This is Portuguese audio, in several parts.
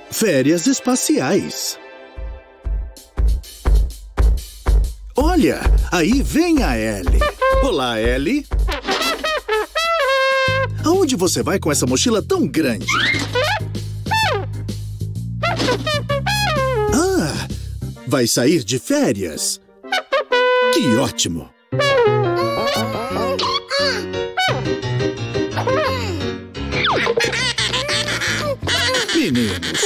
Férias espaciais. Olha, aí vem a Ellie. Olá, Ellie. Aonde você vai com essa mochila tão grande? Ah, vai sair de férias. Que ótimo. Meninos,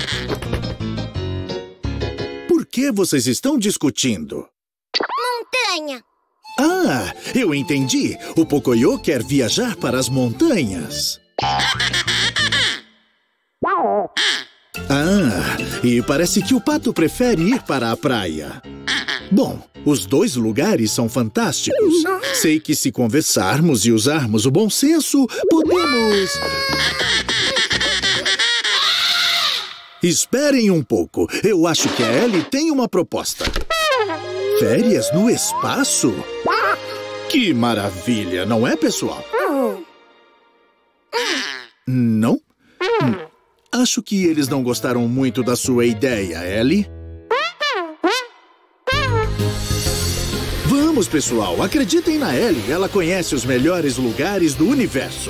por que vocês estão discutindo? Montanha. Ah, eu entendi. O Pocoyo quer viajar para as montanhas. Ah, e parece que o Pato prefere ir para a praia. Bom, os dois lugares são fantásticos. Sei que se conversarmos e usarmos o bom senso, podemos... Esperem um pouco. Eu acho que a Ellie tem uma proposta. Férias no espaço? Que maravilha, não é, pessoal? Não? Acho que eles não gostaram muito da sua ideia, Ellie. Vamos, pessoal, acreditem na Ellie. Ela conhece os melhores lugares do universo.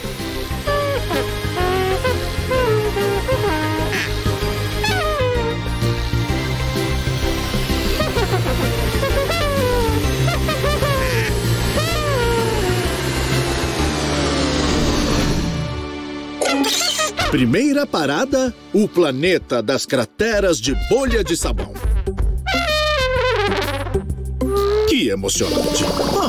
Primeira parada, o planeta das crateras de bolha de sabão. Que emocionante.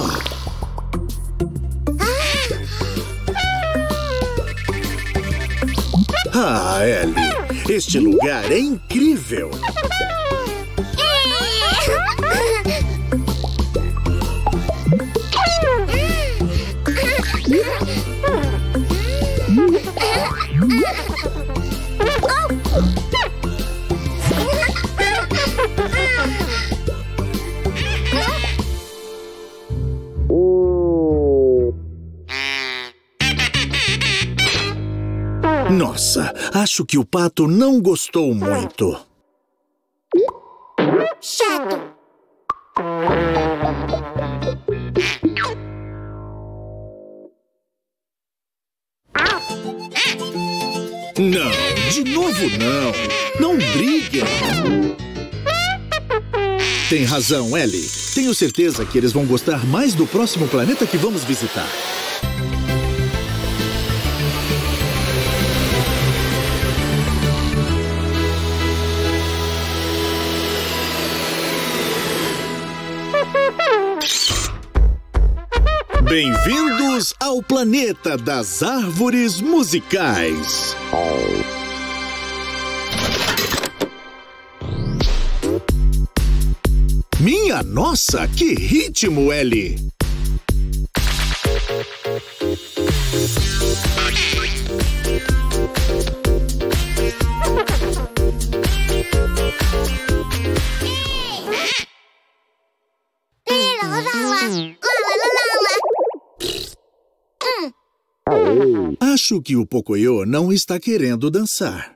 Ah, Ellie, este lugar é incrível. Nossa, acho que o Pato não gostou muito. Chato. Não, de novo não. Não briguem. Tem razão, Ellie. Tenho certeza que eles vão gostar mais do próximo planeta que vamos visitar. Bem-vindos ao planeta das árvores musicais. Minha nossa, que ritmo, Ellie! Acho que o Pocoyo não está querendo dançar.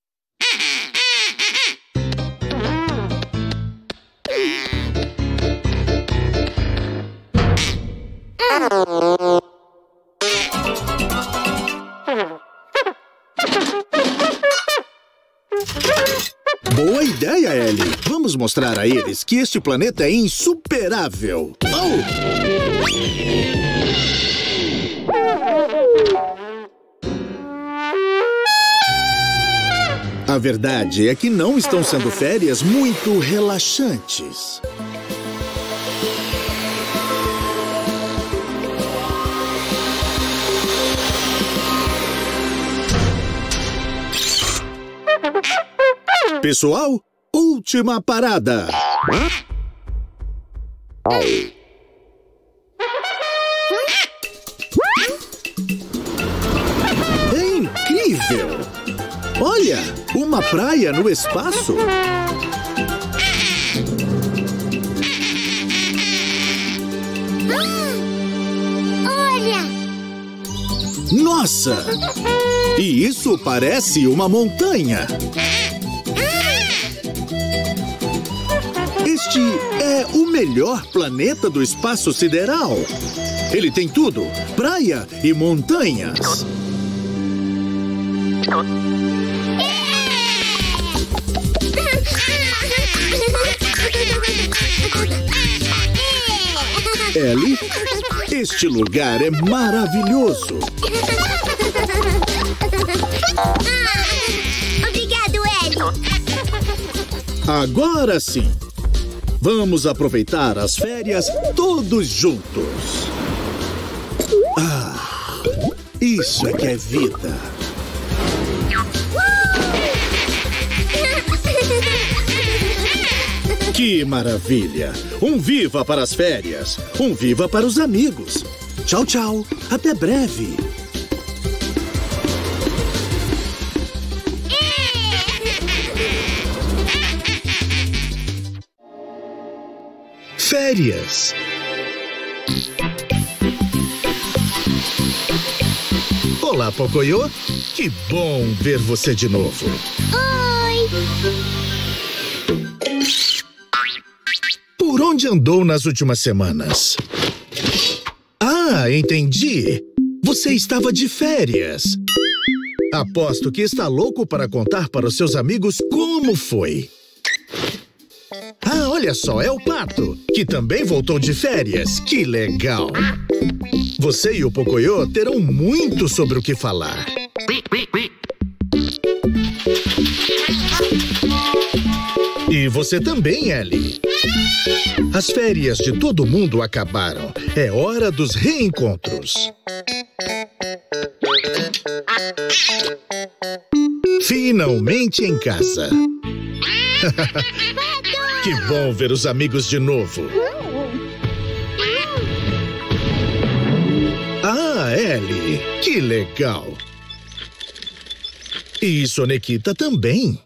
Boa ideia, Ellie. Vamos mostrar a eles que este planeta é insuperável. A verdade é que não estão sendo férias muito relaxantes. Pessoal, última parada. É incrível! Olha, uma praia no espaço. Olha! Nossa! E isso parece uma montanha. Este é o melhor planeta do espaço sideral. Ele tem tudo: praia e montanhas. Ellie, este lugar é maravilhoso. Obrigado, Ellie. Agora sim, vamos aproveitar as férias todos juntos. Ah, isso é que é vida. Que maravilha! Um viva para as férias, um viva para os amigos. Tchau, tchau. Até breve. Férias. Olá, Pocoyo. Que bom ver você de novo. Oi! Por onde andou nas últimas semanas? Ah, entendi. Você estava de férias. Aposto que está louco para contar para os seus amigos como foi. Ah, olha só, é o Pato, que também voltou de férias. Que legal! Você e o Pocoyo terão muito sobre o que falar. E você também, Ellie. As férias de todo mundo acabaram. É hora dos reencontros. Finalmente em casa. Que bom ver os amigos de novo. Ah, Ellie, que legal. E Sonequita também.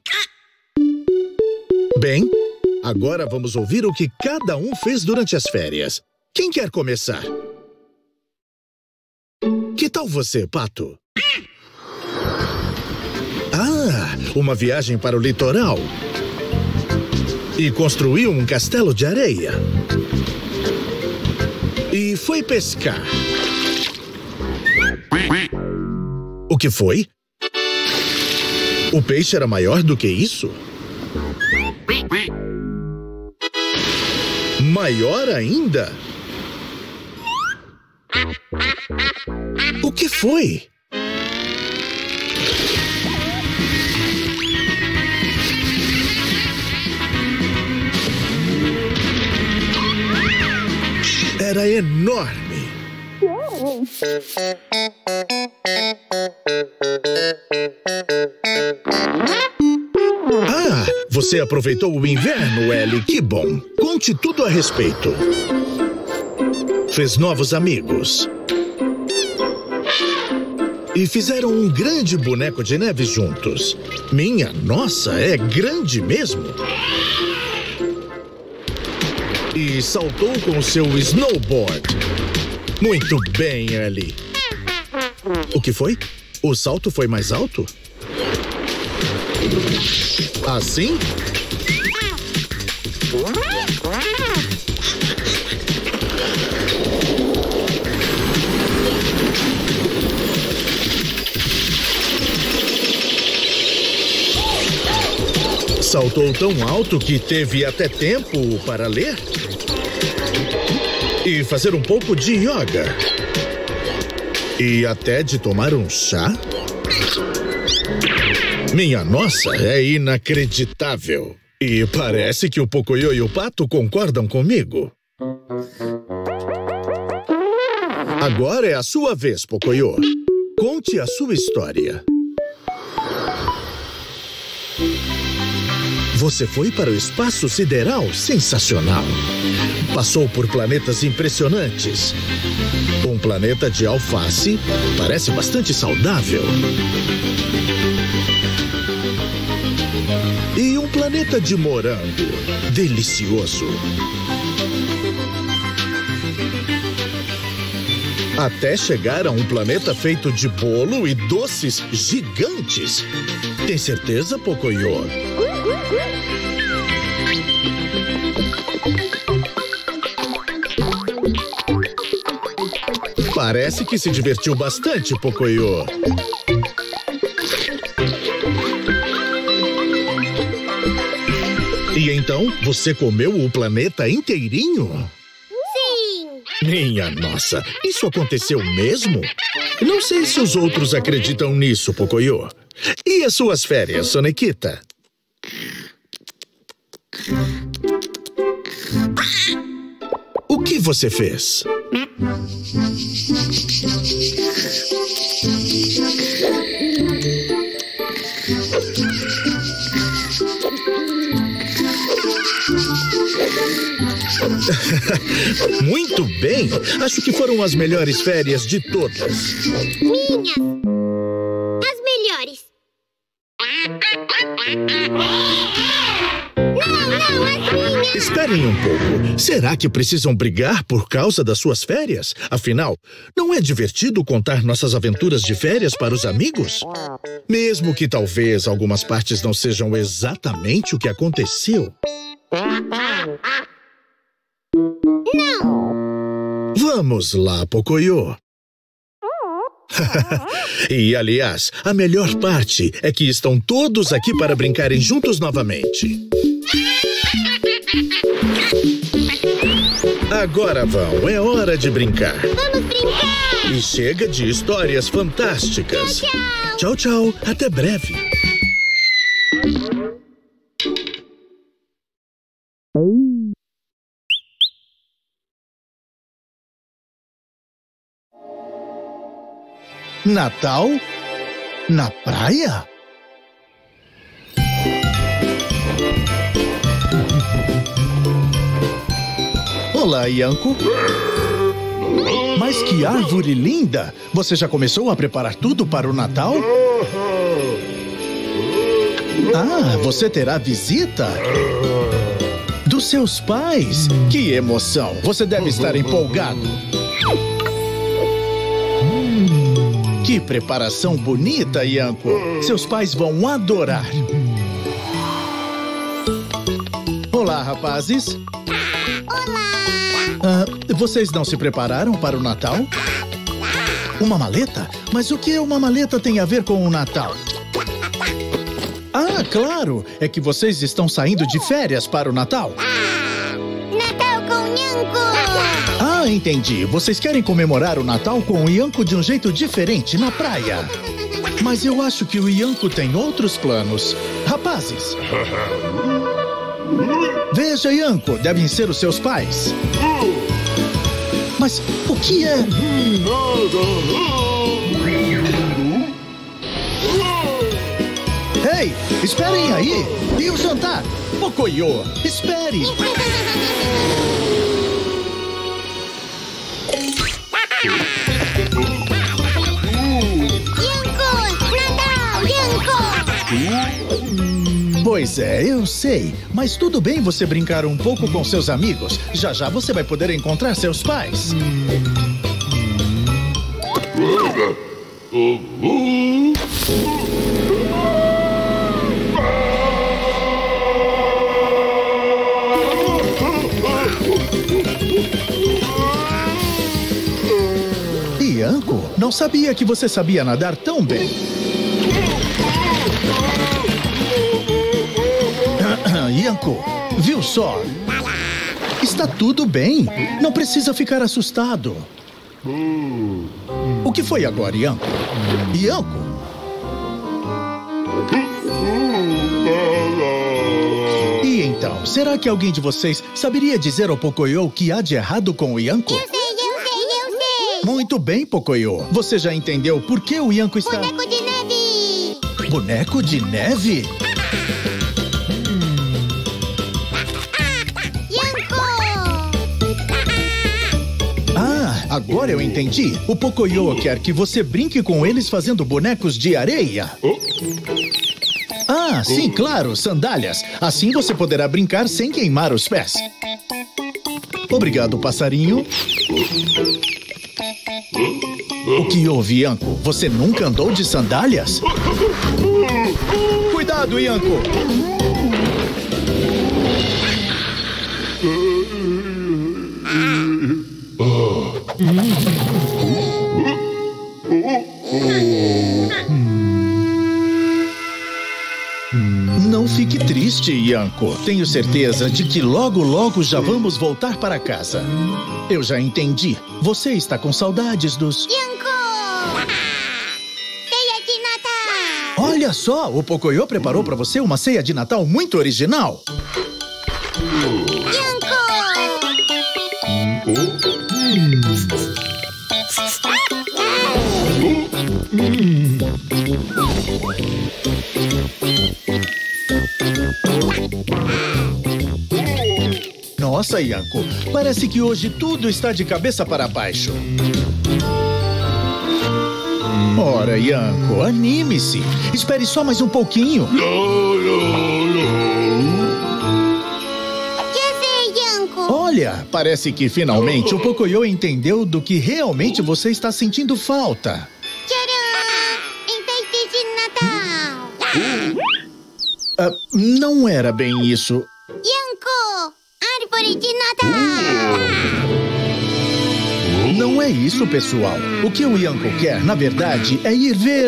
Bem, agora vamos ouvir o que cada um fez durante as férias. Quem quer começar? Que tal você, Pato? Ah, uma viagem para o litoral. E construiu um castelo de areia. E foi pescar. O que foi? O peixe era maior do que isso? Maior ainda? O que foi? Era enorme. Ah, você aproveitou o inverno, Ellie. Que bom. Conte tudo a respeito. Fez novos amigos. E fizeram um grande boneco de neve juntos. Minha nossa, é grande mesmo. E saltou com seu snowboard. Muito bem, Ellie. O que foi? O salto foi mais alto? Assim? Saltou tão alto que teve até tempo para ler e fazer um pouco de yoga e até de tomar um chá. Minha nossa, é inacreditável. E parece que o Pocoyo e o Pato concordam comigo. Agora é a sua vez, Pocoyo. Conte a sua história. Você foi para o espaço sideral? Sensacional. Passou por planetas impressionantes. Um planeta de alface parece bastante saudável. E um planeta de morango. Delicioso. Até chegar a um planeta feito de bolo e doces gigantes. Tem certeza, Pocoyo? Parece que se divertiu bastante, Pocoyo. E então, você comeu o planeta inteirinho? Sim! Minha nossa, isso aconteceu mesmo? Não sei se os outros acreditam nisso, Pocoyo. E as suas férias, Sonequita? O que você fez? Muito bem! Acho que foram as melhores férias de todas. Minhas! As melhores! Não, as minhas! Esperem um pouco. Será que precisam brigar por causa das suas férias? Afinal, não é divertido contar nossas aventuras de férias para os amigos? Mesmo que talvez algumas partes não sejam exatamente o que aconteceu. Não! Vamos lá, Pocoyo. E, aliás, a melhor parte é que estão todos aqui para brincarem juntos novamente. Agora vão, é hora de brincar. Vamos brincar! E chega de histórias fantásticas. Tchau, tchau! Tchau, tchau. Até breve. Natal? Na praia? Olá, Yanko. Mas que árvore linda! Você já começou a preparar tudo para o Natal? Ah, você terá visita? Dos seus pais? Que emoção! Você deve estar empolgado. Que preparação bonita, Yanko. Seus pais vão adorar. Olá, rapazes. Olá! Vocês não se prepararam para o Natal? Uma maleta? Mas o que uma maleta tem a ver com o Natal? Ah, claro! É que vocês estão saindo de férias para o Natal. Natal com Yanko! Ah, entendi. Vocês querem comemorar o Natal com o Yanko de um jeito diferente, na praia. Mas eu acho que o Yanko tem outros planos. Rapazes! Veja, Yanko, devem ser os seus pais. Mas o que é? Ei, esperem aí! E o jantar? Pocoyo, espere! Pois é, eu sei. Mas tudo bem você brincar um pouco com seus amigos. Já já você vai poder encontrar seus pais. Yanko, não sabia que você sabia nadar tão bem. Yanko, viu só? Está tudo bem. Não precisa ficar assustado. O que foi agora, Yanko? Yanko? E então, será que alguém de vocês saberia dizer ao Pocoyo o que há de errado com o Yanko? Eu sei! Muito bem, Pocoyo. Você já entendeu por que o Yanko está... Boneco de neve! Boneco de neve? Agora eu entendi. O Pocoyo quer que você brinque com eles fazendo bonecos de areia. Ah, sim, claro, sandálias. Assim você poderá brincar sem queimar os pés. Obrigado, passarinho. O que houve, Yanko? Você nunca andou de sandálias? Cuidado, Yanko! Não fique triste, Yanko. Tenho certeza de que logo, logo já vamos voltar para casa. Eu já entendi. Você está com saudades dos... Yanko! Ceia de Natal! Olha só, o Pocoyo preparou para você uma ceia de Natal muito original. Yanko! Nossa, Yanko, parece que hoje tudo está de cabeça para baixo. Ora, Yanko, anime-se. Espere só mais um pouquinho. Que sei, Yanko? Olha, parece que finalmente o Pocoyo entendeu do que realmente você está sentindo falta. Tcharam! Enfeite de Natal! Não era bem isso. Yanko! Árvore de Natal! Não é isso, pessoal. O que o Yanko quer, na verdade, é ir ver...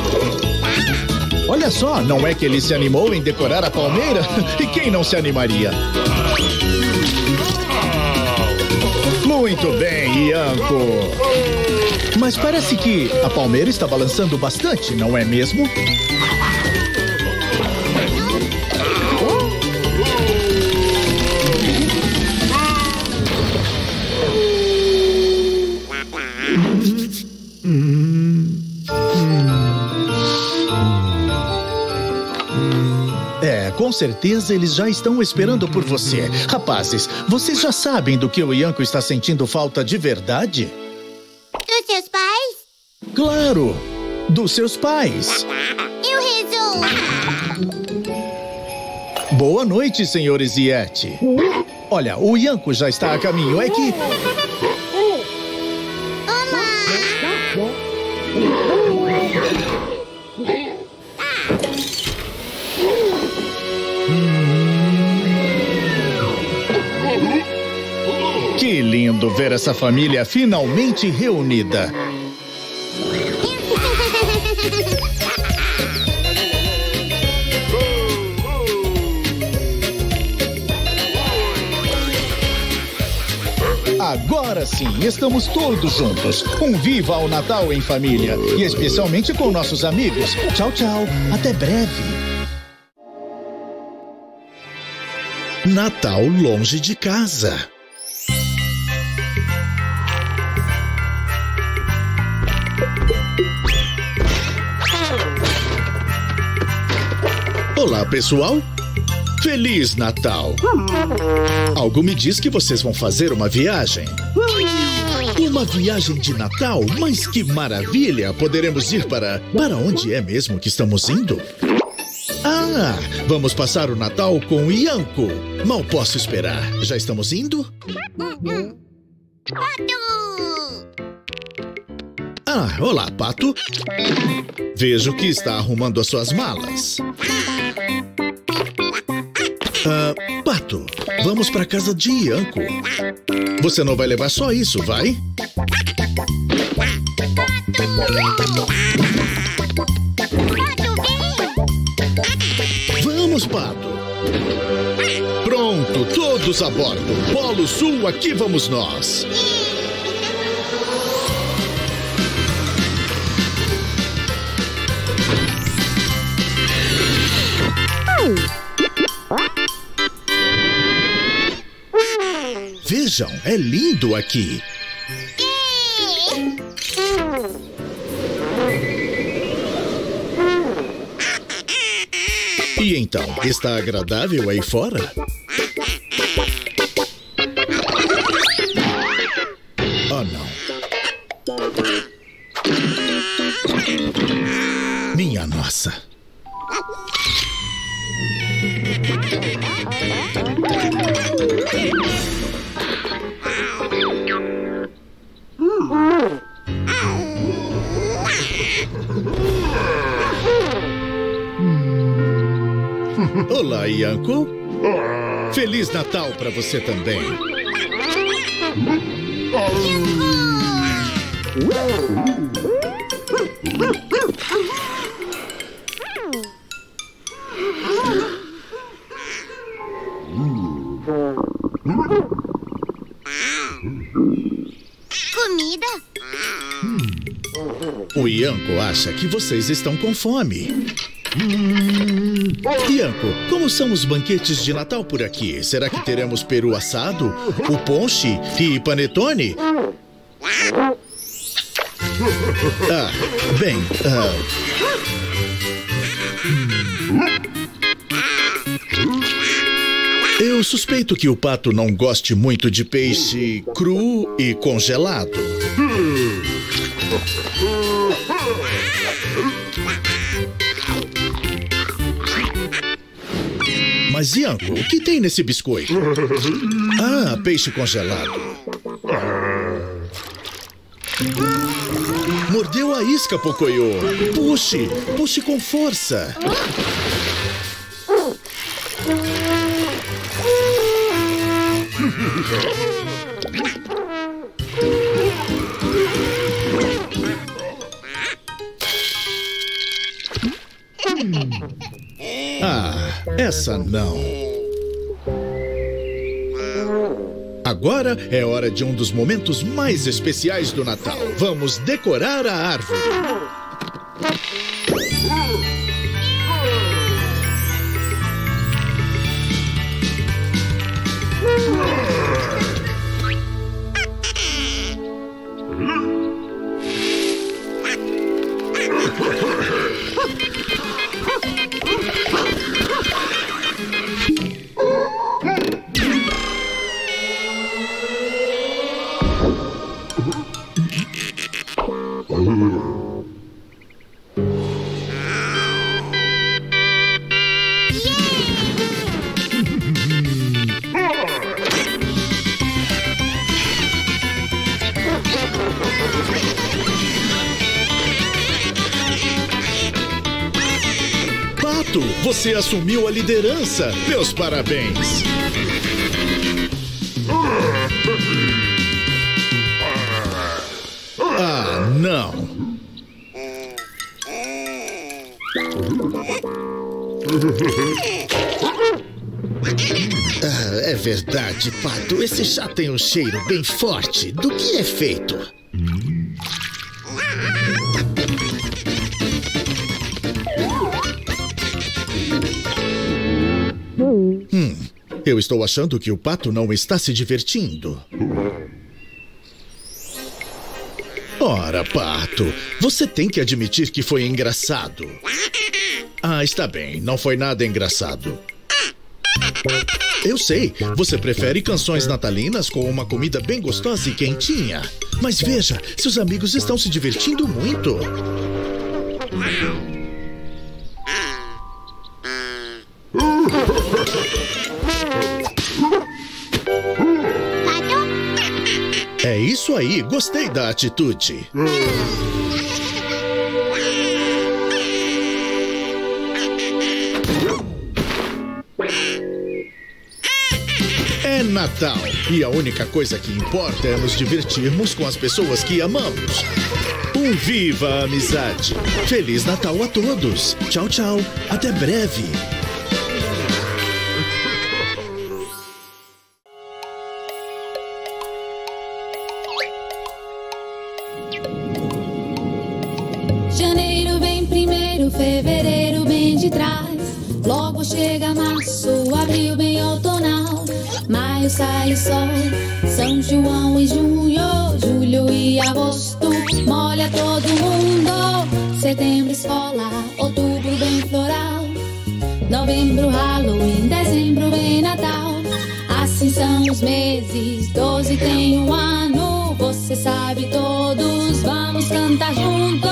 Olha só, não é que ele se animou em decorar a palmeira? E quem não se animaria? Muito bem, Yanko. Mas parece que a palmeira está balançando bastante, não é mesmo? Com certeza eles já estão esperando por você. Rapazes, vocês já sabem do que o Yanko está sentindo falta de verdade? Dos seus pais? Claro! Dos seus pais. Eu rezo. Boa noite, senhores Yeti. Olha, o Yanko já está a caminho. É que... Que lindo ver essa família finalmente reunida. Agora sim, estamos todos juntos. Um viva ao Natal em família. E especialmente com nossos amigos. Tchau, tchau. Até breve. Natal longe de casa. Olá, pessoal. Feliz Natal. Algo me diz que vocês vão fazer uma viagem. Uma viagem de Natal? Mas que maravilha! Poderemos ir para... Para onde é mesmo que estamos indo? Ah, vamos passar o Natal com o Yanko. Mal posso esperar. Já estamos indo? Pato! Ah, olá, Pato. Vejo que está arrumando as suas malas. Pato, vamos para casa de Yanko. Você não vai levar só isso, vai? Vamos, Pato. Pronto, todos a bordo. Polo Sul, aqui vamos nós. Vejam, é lindo aqui. E então, está agradável aí fora? Oh, não. Minha nossa. Olá, Yanko. Feliz Natal para você também. O Ianco acha que vocês estão com fome. Ianco, como são os banquetes de Natal por aqui? Será que teremos peru assado, o ponche e panetone? Eu suspeito que o pato não goste muito de peixe cru e congelado. Mas, Ianco, o que tem nesse biscoito? Ah, peixe congelado. Mordeu a isca, Pocoyo. Puxe, puxe com força. Ah, essa não. Agora é hora de um dos momentos mais especiais do Natal. Vamos decorar a árvore. Pato, você assumiu a liderança. Meus parabéns. Ah, não. É verdade, Pato. Esse chá tem um cheiro bem forte. Do que é feito? Eu estou achando que o Pato não está se divertindo. Ora, Pato, você tem que admitir que foi engraçado. Ah, está bem, não foi nada engraçado. Eu sei, você prefere canções natalinas com uma comida bem gostosa e quentinha. Mas veja, seus amigos estão se divertindo muito. É isso aí, gostei da atitude. É Natal e a única coisa que importa é nos divertirmos com as pessoas que amamos. Viva a amizade! Feliz Natal a todos! Tchau, tchau! Até breve! Janeiro vem primeiro, fevereiro vem de trás. Logo chega março, abril bem outonal. Maio sai o sol, São João e junho, julho e agosto molha todo mundo. Setembro escola, outubro bem floral. Novembro Halloween, dezembro vem Natal. Assim são os meses, 12 tem um ano. Você sabe todos, vamos cantar juntos.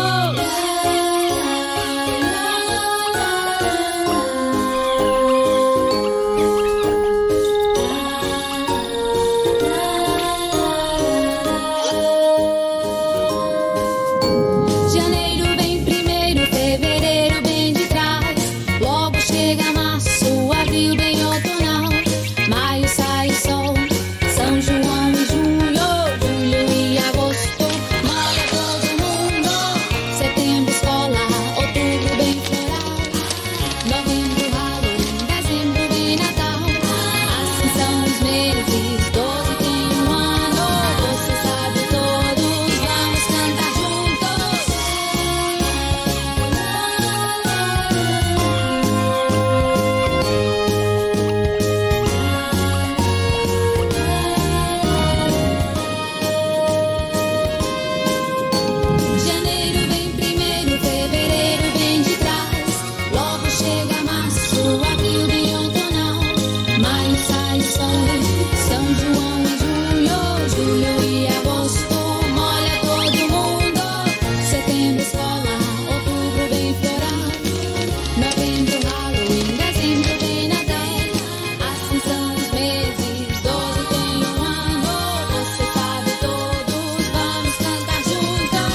chega março, abril bem outonal, maio sai sol, São João e julho, julho e agosto, molha todo mundo, setembro escola, outubro bem floral, novembro Halloween, dezembro vem Natal, assim são os meses, 12 tem um ano, você sabe todos, vamos cantar juntos.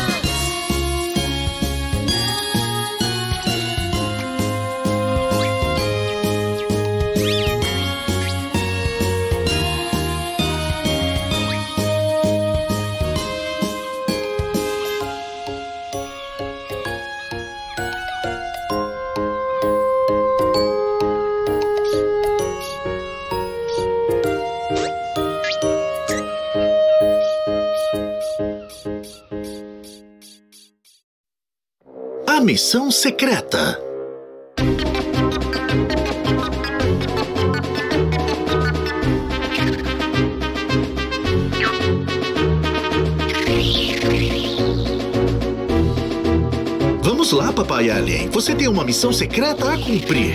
A missão secreta. Vamos lá, Papai Alien. Você tem uma missão secreta a cumprir.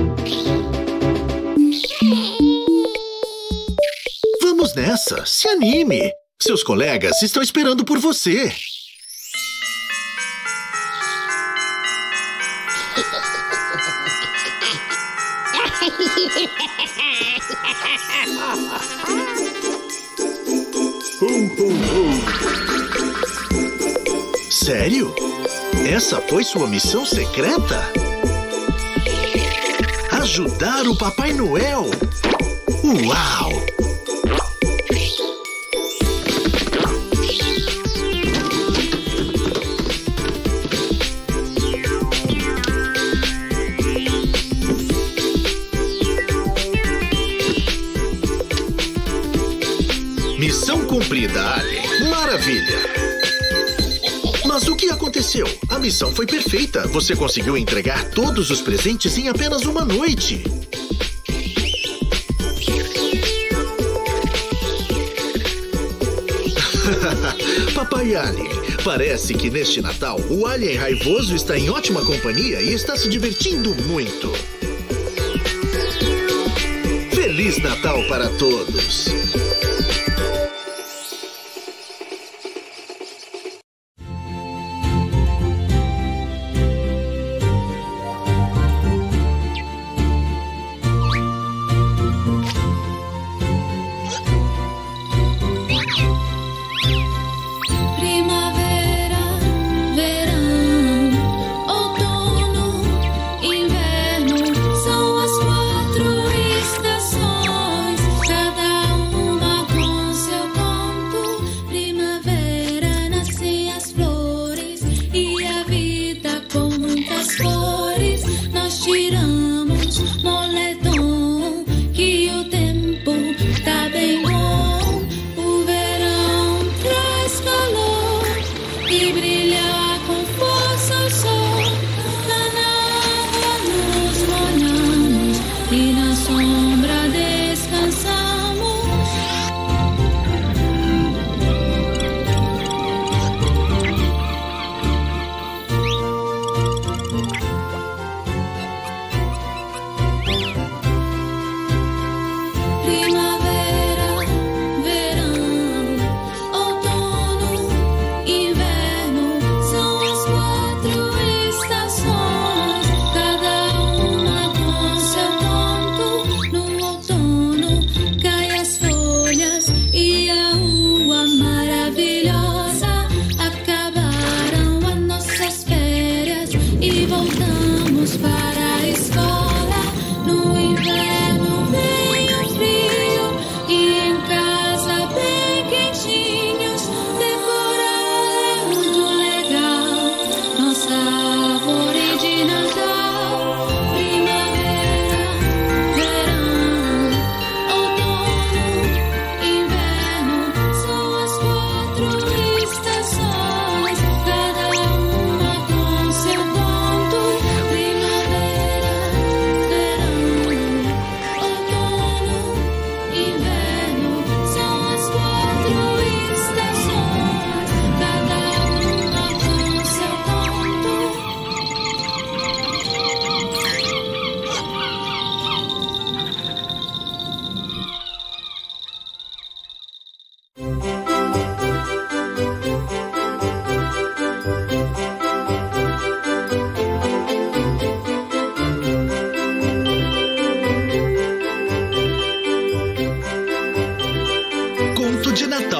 Vamos nessa. Se anime. Seus colegas estão esperando por você. Sério? Essa foi sua missão secreta? Ajudar o Papai Noel? Uau! Missão cumprida, Alien. Maravilha! Mas o que aconteceu? A missão foi perfeita. Você conseguiu entregar todos os presentes em apenas uma noite. Papai Alien, parece que neste Natal o Alien raivoso está em ótima companhia e está se divertindo muito. Feliz Natal para todos!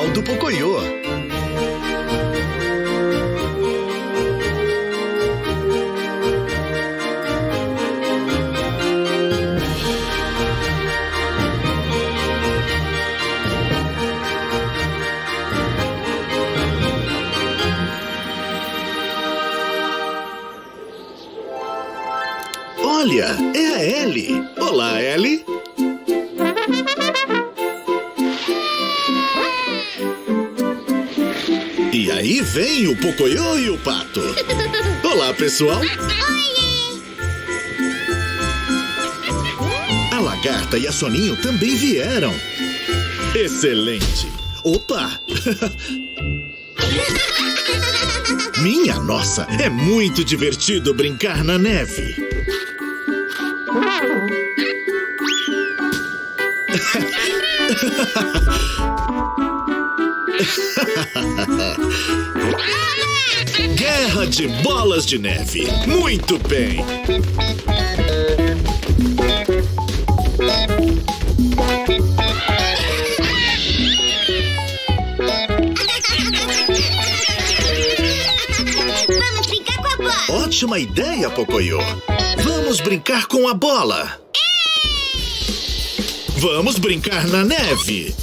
Natal do Pocoyo. Olha, é a Ellie. Olá, Ellie. E aí vem o Pocoyo e o Pato. Olá, pessoal. Oiê! A Lagarta e a Soninho também vieram. Excelente. Opa! Minha nossa, é muito divertido brincar na neve. Guerra de bolas de neve. Muito bem. Vamos brincar com a bola! Ótima ideia, Pocoyo. Vamos brincar com a bola. Vamos brincar na neve.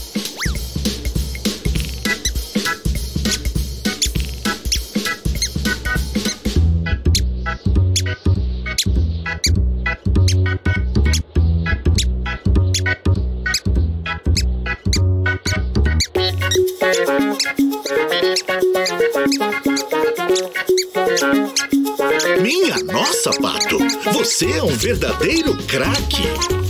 Minha nossa, Pato! Você é um verdadeiro craque!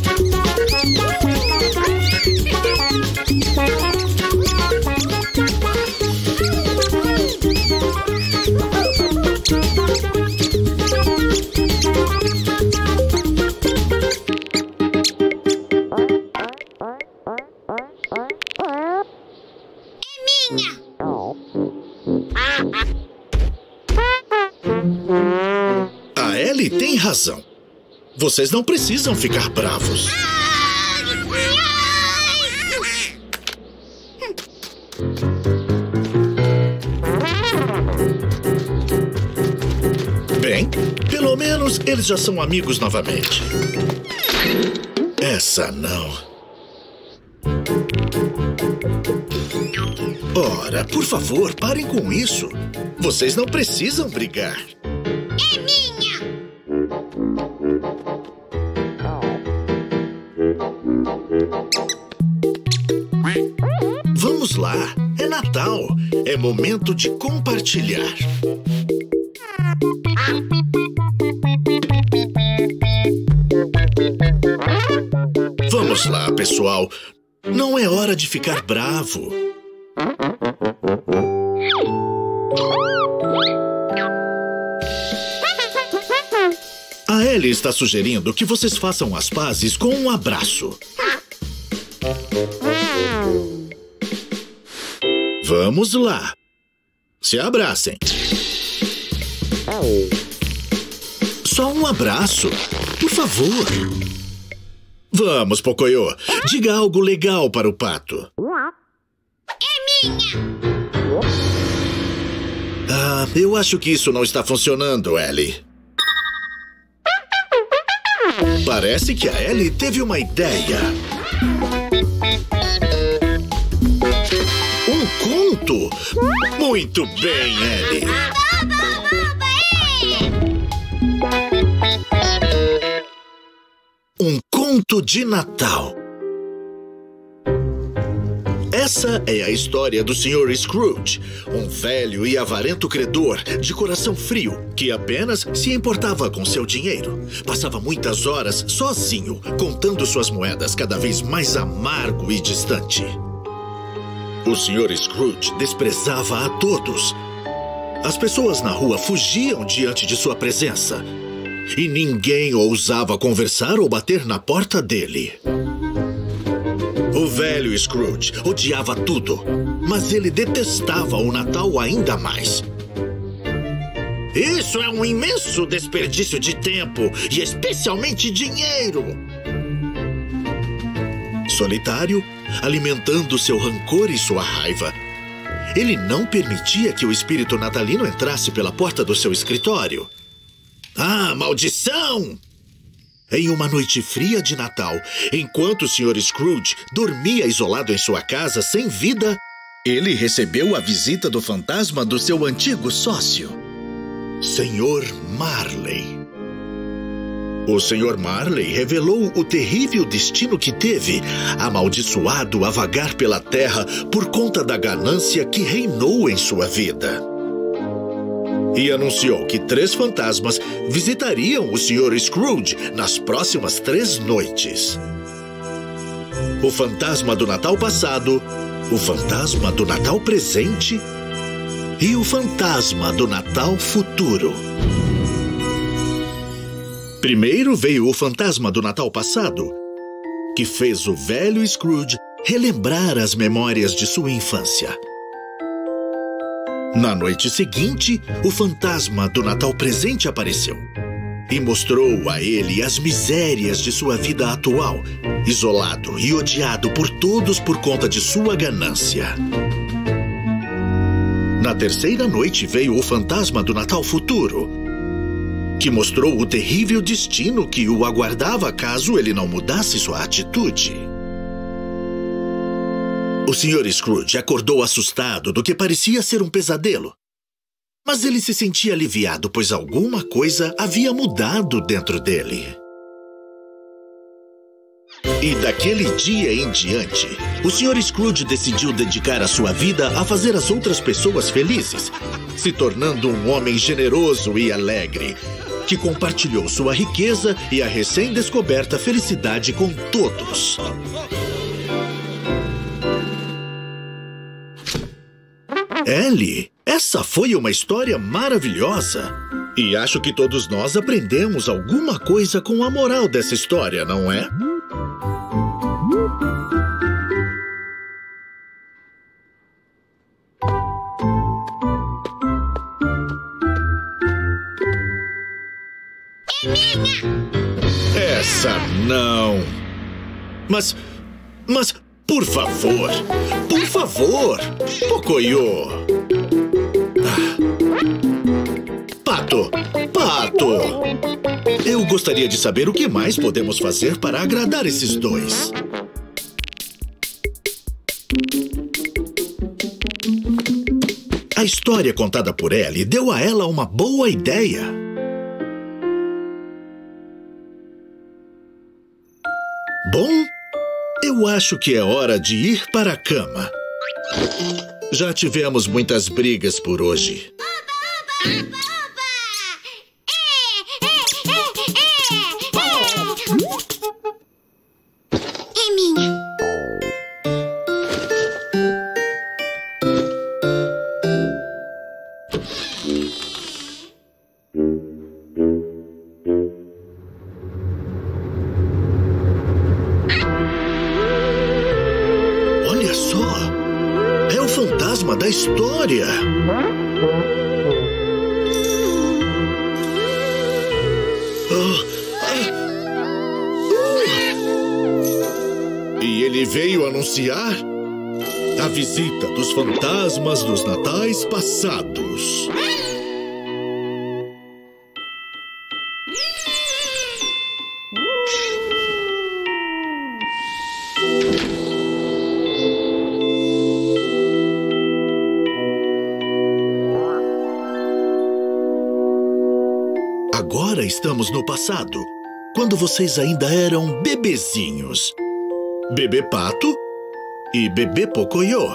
É minha! A Ellie tem razão. Vocês não precisam ficar bravos. Bem, pelo menos eles já são amigos novamente. Essa não. Ora, por favor, parem com isso. Vocês não precisam brigar. É minha! Vamos lá, é Natal. É momento de compartilhar. Vamos lá, pessoal. Não é hora de ficar bravo. A Ellie está sugerindo que vocês façam as pazes com um abraço. Vamos lá. Se abracem. Só um abraço, por favor. Vamos, Pocoyo. Diga algo legal para o Pato. É minha! Ah, eu acho que isso não está funcionando, Ellie. Parece que a Ellie teve uma ideia. Um conto? Muito bem, Ellie. Um conto de Natal. Essa é a história do Sr. Scrooge, um velho e avarento credor de coração frio que apenas se importava com seu dinheiro. Passava muitas horas sozinho, contando suas moedas cada vez mais amargo e distante. O Sr. Scrooge desprezava a todos. As pessoas na rua fugiam diante de sua presença. E ninguém ousava conversar ou bater na porta dele. O velho Scrooge odiava tudo, mas ele detestava o Natal ainda mais. Isso é um imenso desperdício de tempo e especialmente dinheiro. Solitário, alimentando seu rancor e sua raiva, ele não permitia que o espírito natalino entrasse pela porta do seu escritório. Ah, maldição! Em uma noite fria de Natal, enquanto o Sr. Scrooge dormia isolado em sua casa sem vida, ele recebeu a visita do fantasma do seu antigo sócio, Sr. Marley. O Sr. Marley revelou o terrível destino que teve, amaldiçoado a vagar pela terra por conta da ganância que reinou em sua vida. E anunciou que 3 fantasmas visitariam o Sr. Scrooge nas próximas 3 noites. O fantasma do Natal passado, o fantasma do Natal presente e o fantasma do Natal futuro. Primeiro veio o fantasma do Natal passado, que fez o velho Scrooge relembrar as memórias de sua infância. Na noite seguinte, o fantasma do Natal presente apareceu e mostrou a ele as misérias de sua vida atual, isolado e odiado por todos por conta de sua ganância. Na terceira noite veio o fantasma do Natal futuro, que mostrou o terrível destino que o aguardava caso ele não mudasse sua atitude. O Sr. Scrooge acordou assustado do que parecia ser um pesadelo. Mas ele se sentia aliviado, pois alguma coisa havia mudado dentro dele. E daquele dia em diante, o Sr. Scrooge decidiu dedicar a sua vida a fazer as outras pessoas felizes, se tornando um homem generoso e alegre, que compartilhou sua riqueza e a recém-descoberta felicidade com todos. Ellie, essa foi uma história maravilhosa. E acho que todos nós aprendemos alguma coisa com a moral dessa história, não é? Essa não. Mas, por favor, Pocoyo. Pato, eu gostaria de saber o que mais podemos fazer para agradar esses dois. A história contada por Ellie deu a ela uma boa ideia. Bom, eu acho que é hora de ir para a cama. Já tivemos muitas brigas por hoje. É minha. Olha só, é o fantasma da história. E ele veio anunciar a visita dos fantasmas dos natais passados. Agora estamos no passado, quando vocês ainda eram bebezinhos. Bebê Pato e Bebê Pocoyo.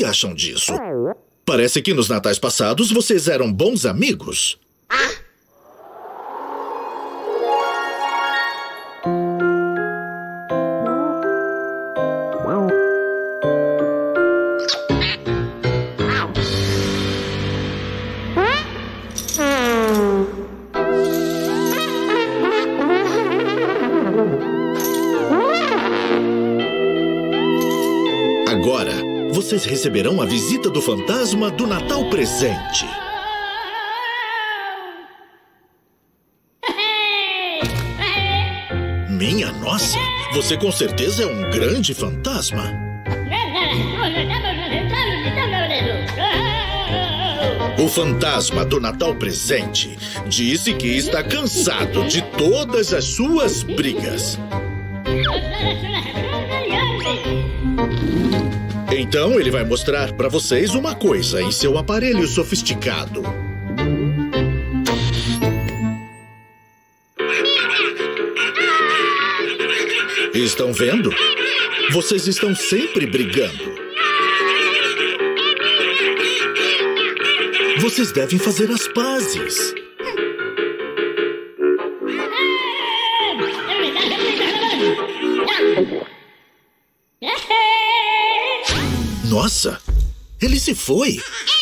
que acham disso? Parece que nos natais passados vocês eram bons amigos. Agora, vocês receberão a visita do fantasma do Natal presente. Minha nossa, você com certeza é um grande fantasma. O fantasma do Natal presente disse que está cansado de todas as suas brigas. Então ele vai mostrar para vocês uma coisa em seu aparelho sofisticado. Estão vendo? Vocês estão sempre brigando. Vocês devem fazer as pazes. Nossa, ele se foi.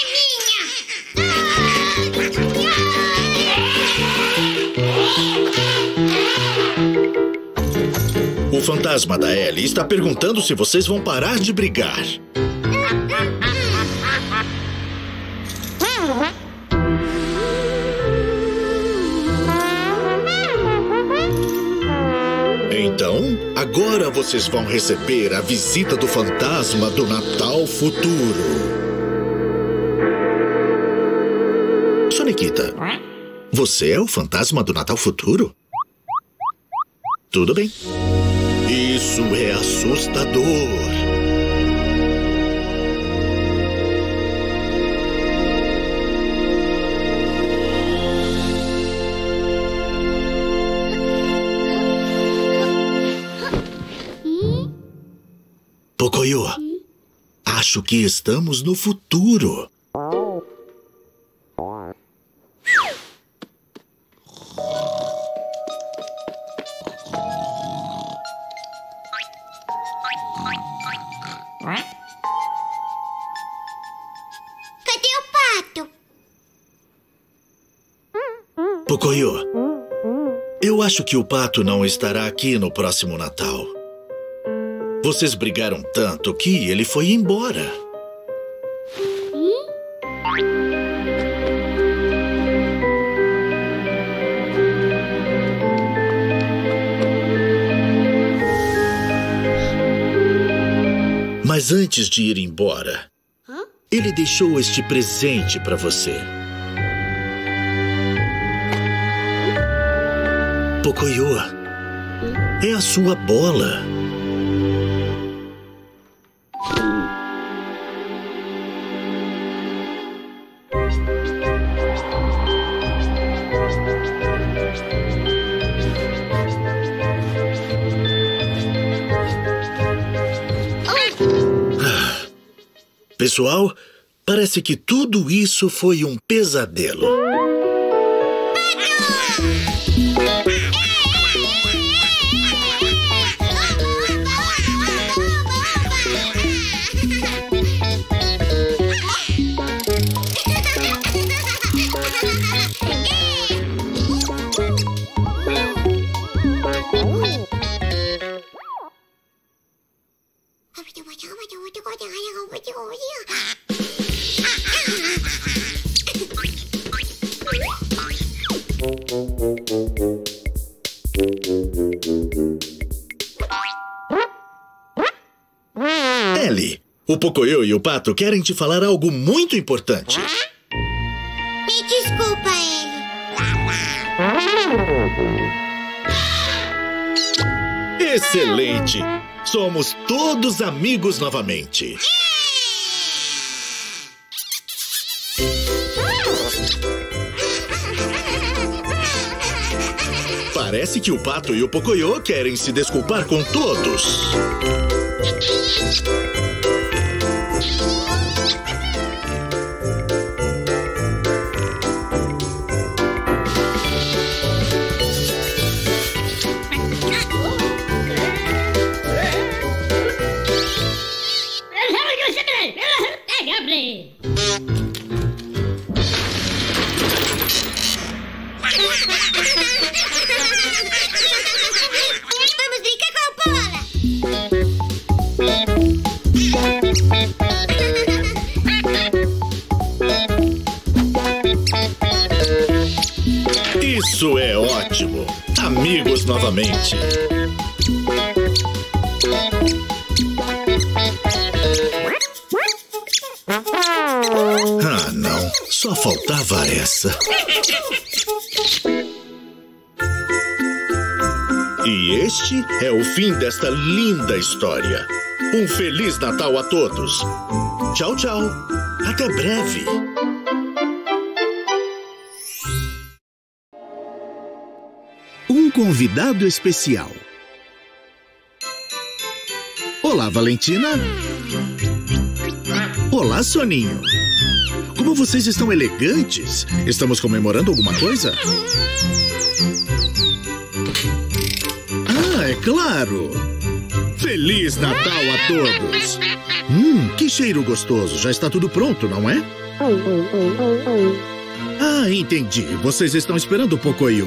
O fantasma da Ellie está perguntando se vocês vão parar de brigar. Então, agora vocês vão receber a visita do fantasma do Natal futuro. Soniquita, você é o fantasma do Natal futuro? Tudo bem. Isso é assustador. Pocoyo, acho que estamos no futuro. Cadê o pato? Pocoyo, eu acho que o pato não estará aqui no próximo Natal. Vocês brigaram tanto que ele foi embora. Mas antes de ir embora, ele deixou este presente para você. Pocoyo, é a sua bola. Pessoal, parece que tudo isso foi um pesadelo. Ellie, o Pocoyo e o Pato querem te falar algo muito importante. Me desculpa, Ellie. Excelente! Somos todos amigos novamente. Parece que o Pato e o Pocoyo querem se desculpar com todos. Isso é ótimo! Amigos novamente! Ah, não! Só faltava essa! E este é o fim desta linda história. Um Feliz Natal a todos! Tchau, tchau! Até breve! Um convidado especial. Olá, Valentina. Olá, Soninho. Como vocês estão elegantes? Estamos comemorando alguma coisa? Ah, é claro! Feliz Natal a todos! Que cheiro gostoso! Já está tudo pronto, não é? Ah, entendi. Vocês estão esperando o Pocoyo.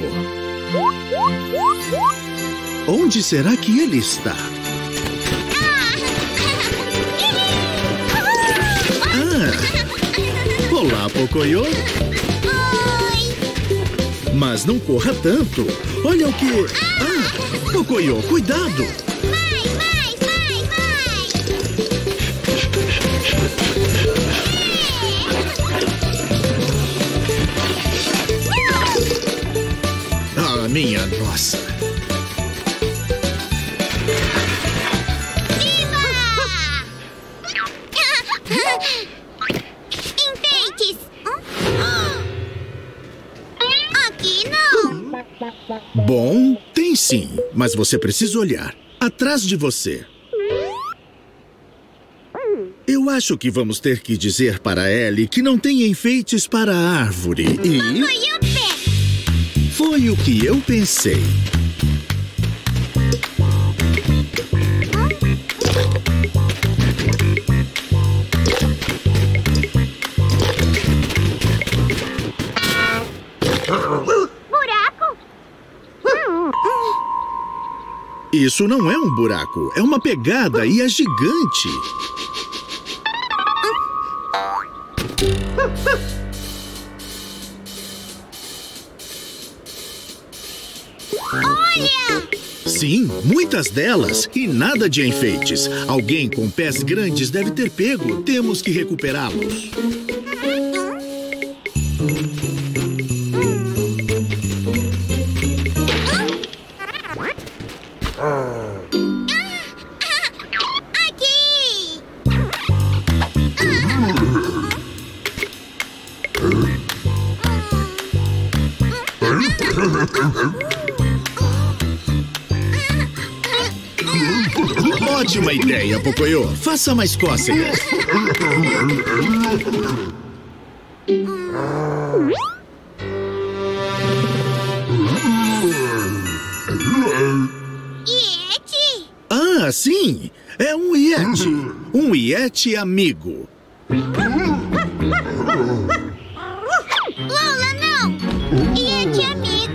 Onde será que ele está? Ah! Olá, Pocoyo. Oi! Mas não corra tanto. Olha o que... Ah! Pocoyo, cuidado! Vai! Ah, minha nossa! Enfeites! Aqui não! Bom, tem sim, mas você precisa olhar. Atrás de você. Eu acho que vamos ter que dizer para Ellie que não tem enfeites para a árvore. E... Pocoyo pé! foi o que eu pensei. Buraco? Isso não é um buraco, é uma pegada e é gigante. Olha! Sim, muitas delas. E nada de enfeites. Alguém com pés grandes deve ter pego. Temos que recuperá-los. Aqui! Ótima ideia, Pocoyo. Faça mais cócegas. Yeti? Ah, sim. É um Yeti. Um Yeti amigo. Lola, não! Yeti amigo!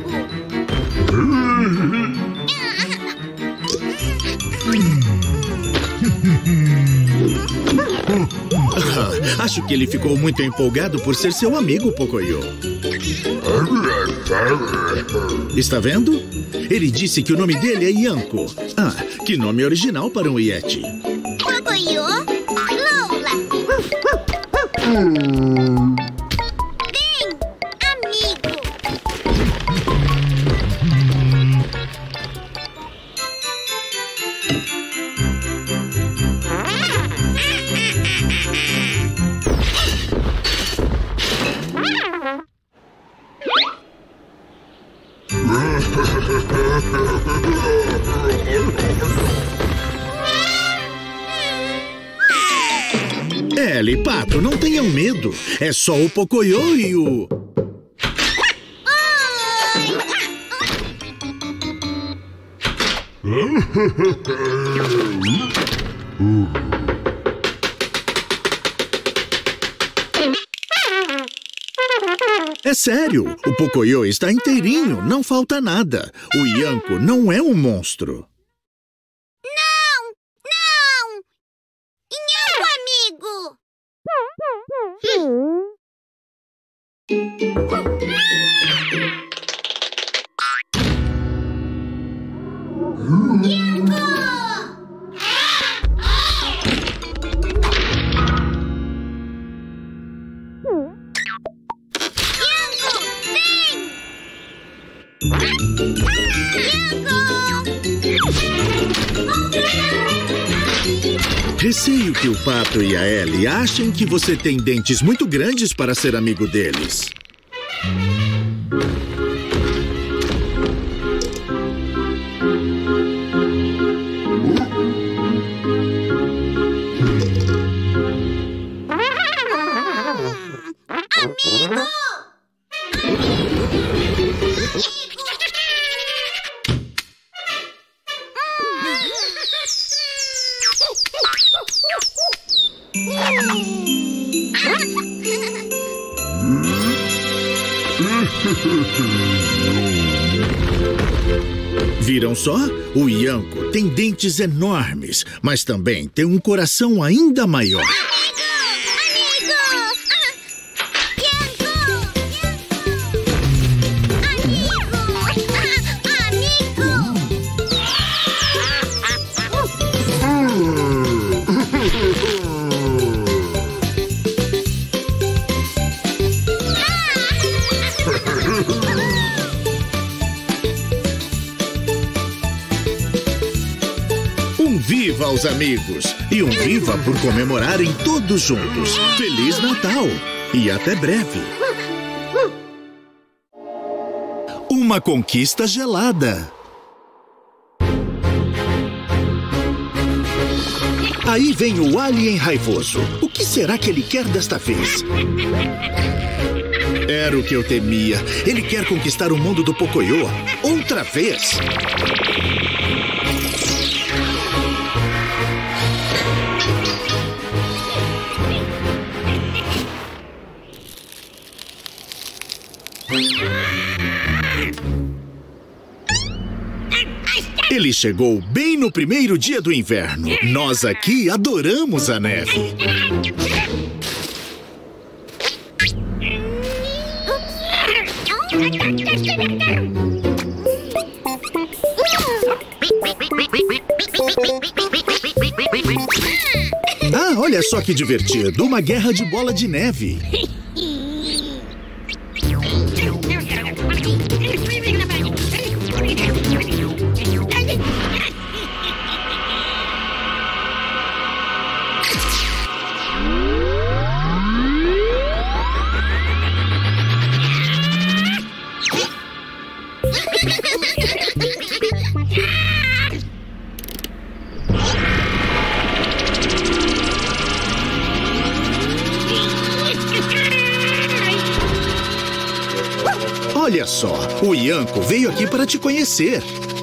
Acho que ele ficou muito empolgado por ser seu amigo, Pocoyo. Está vendo? Ele disse que o nome dele é Yanko. Ah, que nome original para um Yeti. Pocoyo, Lola! Vem, amigo! Ellie, Pato, não tenham medo. É só o Pocoyo e o... É sério, o Pocoyo está inteirinho, não falta nada. O Yanko não é um monstro. Receio que o Pato e a Ellie achem que você tem dentes muito grandes para ser amigo deles. Viram só? O Ianco tem dentes enormes, mas também tem um coração ainda maior. Viva aos amigos! E um viva por comemorarem todos juntos. Feliz Natal! E até breve! Uma conquista gelada. Aí vem o alien raivoso. O que será que ele quer desta vez? Era o que eu temia. Ele quer conquistar o mundo do Pocoyo outra vez. Ele chegou bem no primeiro dia do inverno. Nós aqui adoramos a neve. Ah, olha só que divertido. Uma guerra de bola de neve. Olha só, o Ianco veio aqui para te conhecer.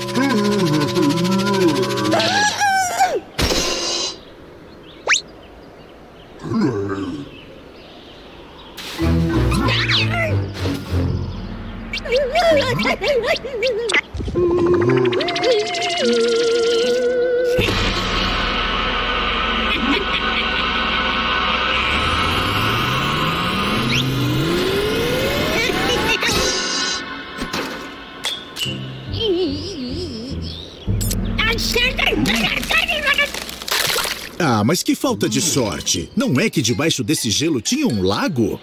Ah, mas que falta de sorte! Não é que debaixo desse gelo tinha um lago?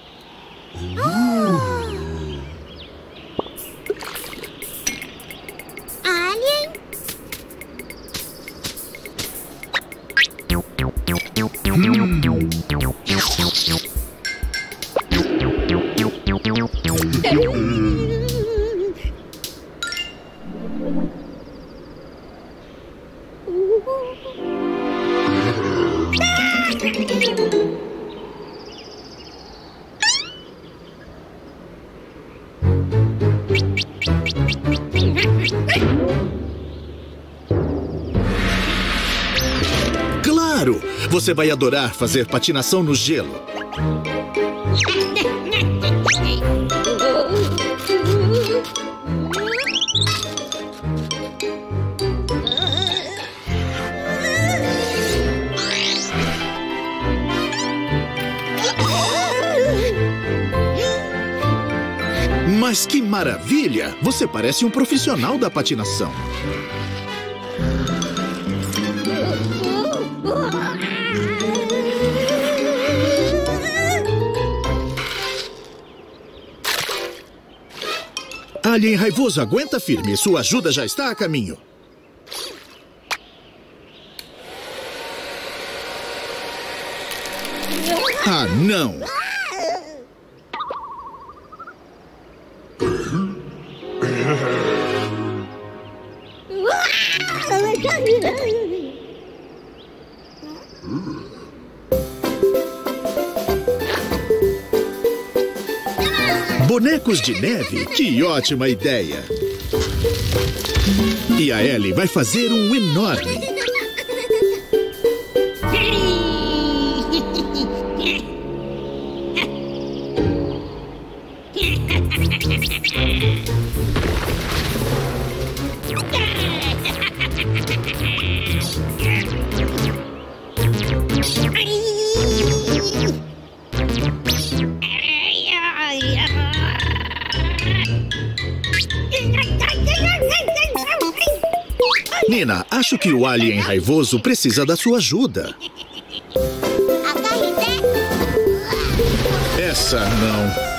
Alien? Claro! Você vai adorar fazer patinação no gelo. Mas que maravilha! Você parece um profissional da patinação. Alien raivoso, aguenta firme. Sua ajuda já está a caminho. Ah, não! Bonecos de neve? Que ótima ideia! E a Ellie vai fazer um enorme. Nina, acho que o alien raivoso precisa da sua ajuda. Agarre dessa. Essa não.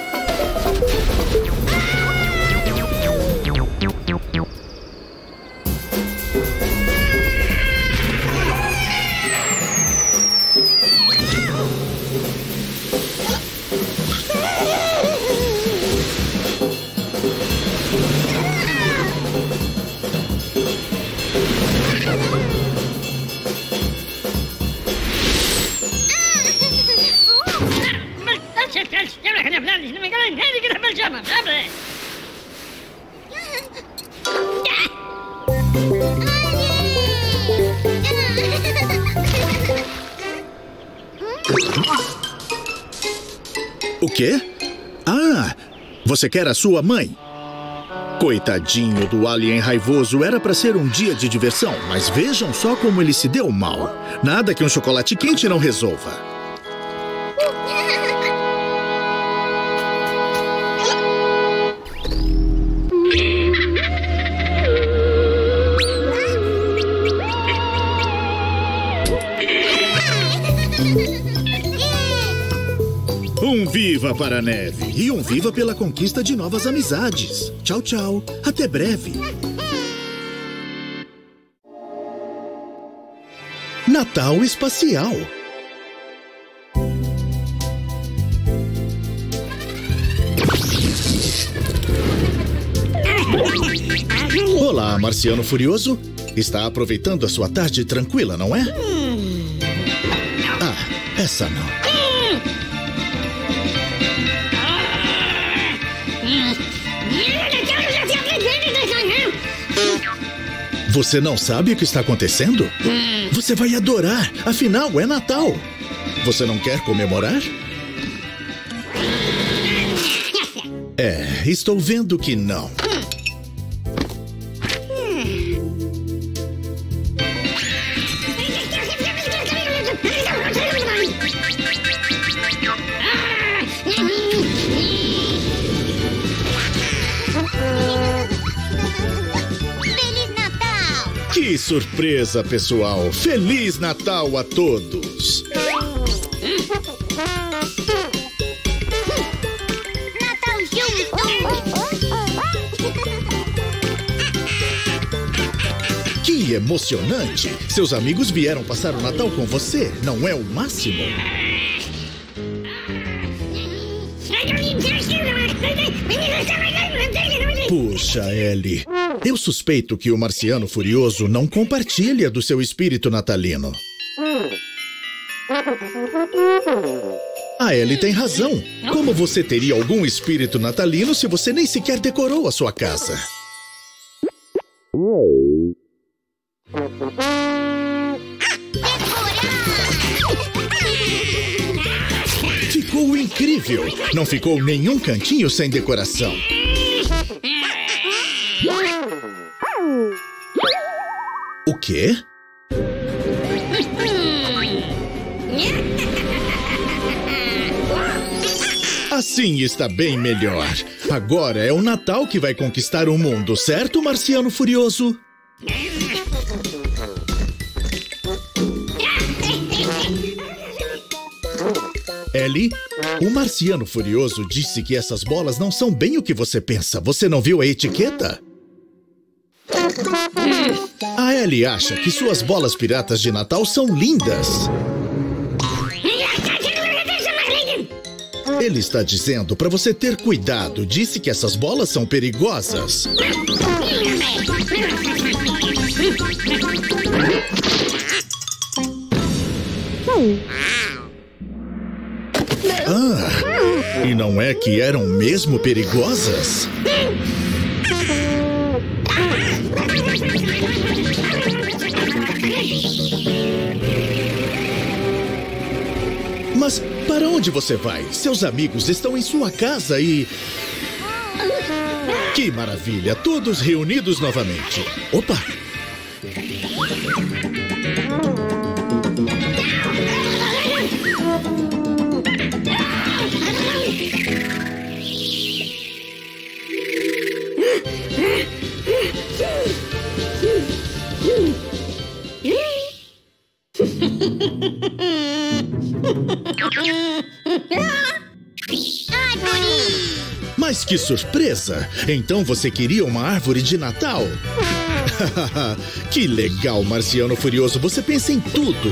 O quê? Ah, você quer a sua mãe? Coitadinho do alien raivoso, era pra ser um dia de diversão, mas vejam só como ele se deu mal. Nada que um chocolate quente não resolva. Um viva para a neve e um viva pela conquista de novas amizades. Tchau, tchau. Até breve. Natal Espacial. Olá, Marciano Furioso. Está aproveitando a sua tarde tranquila, não é? Ah, essa não. Você não sabe o que está acontecendo? Você vai adorar. Afinal, é Natal. Você não quer comemorar? É, estou vendo que não. Que surpresa, pessoal! Feliz Natal a todos! Natal junto! Que emocionante! Seus amigos vieram passar o Natal com você, não é o máximo? Puxa, Ellie. Eu suspeito que o Marciano Furioso não compartilha do seu espírito natalino. A Ellie tem razão. Como você teria algum espírito natalino se você nem sequer decorou a sua casa? Ficou incrível! Não ficou nenhum cantinho sem decoração. O quê? Assim está bem melhor. Agora é o Natal que vai conquistar o mundo, certo, Marciano Furioso? Ellie, o Marciano Furioso disse que essas bolas não são bem o que você pensa. Você não viu a etiqueta? A Ellie acha que suas bolas piratas de Natal são lindas. Ele está dizendo para você ter cuidado. Disse que essas bolas são perigosas. Ah, e não é que eram mesmo perigosas? Mas para onde você vai? Seus amigos estão em sua casa e... Que maravilha! Todos reunidos novamente. Opa! Mas que surpresa! Então você queria uma árvore de Natal? Que legal, Marciano Furioso! Você pensa em tudo!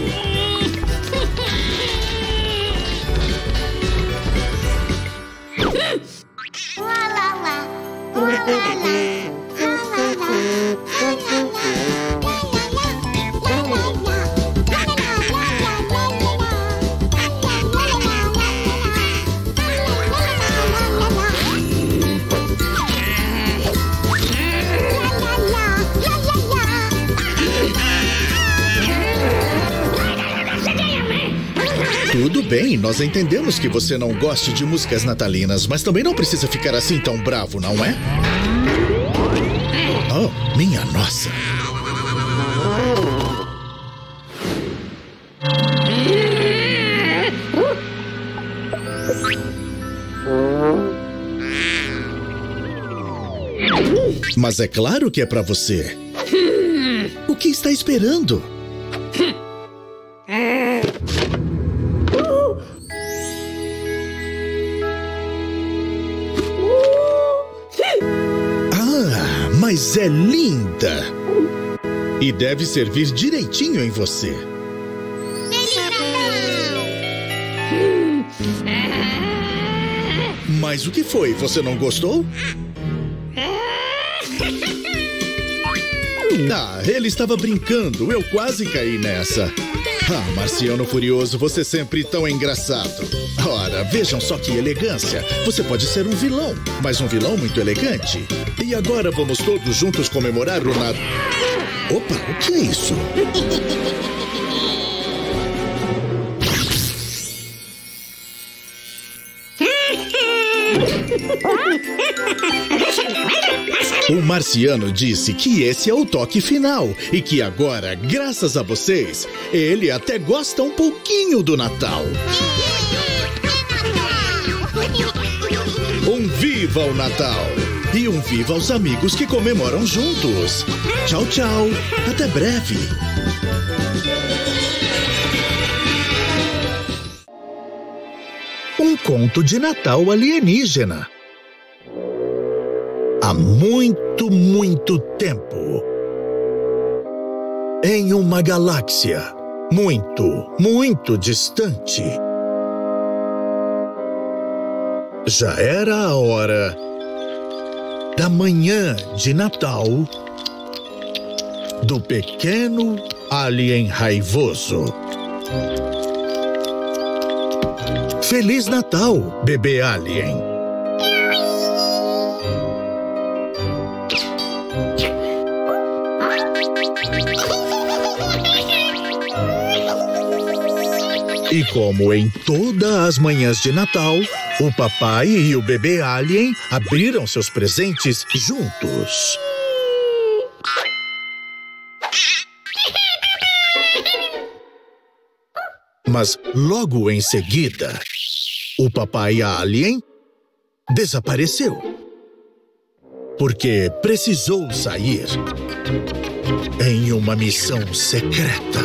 Tudo bem, nós entendemos que você não goste de músicas natalinas, mas também não precisa ficar assim tão bravo, não é? Oh, minha nossa! Mas é claro que é pra você. O que está esperando? Mas é linda! E deve servir direitinho em você. Mas o que foi? Você não gostou? Ah, ele estava brincando. Eu quase caí nessa. Ah, Marciano Furioso, você sempre tão engraçado. Ora, vejam só que elegância. Você pode ser um vilão, mas um vilão muito elegante. E agora vamos todos juntos comemorar o Natal. Opa, o que é isso? O Marciano disse que esse é o toque final e que agora, graças a vocês, ele até gosta um pouquinho do Natal. Um viva o Natal! E um viva aos amigos que comemoram juntos. Tchau, tchau. Até breve. Um conto de Natal alienígena. Há muito, muito tempo, em uma galáxia muito, muito distante, já era a hora da manhã de Natal do pequeno alien raivoso. Feliz Natal, bebê alien! E como em todas as manhãs de Natal, o papai e o bebê alien abriram seus presentes juntos. Mas logo em seguida, o papai alien desapareceu. Porque precisou sair em uma missão secreta.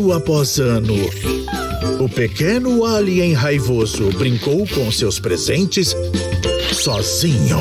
ano após ano, o pequeno alien raivoso brincou com seus presentes sozinho.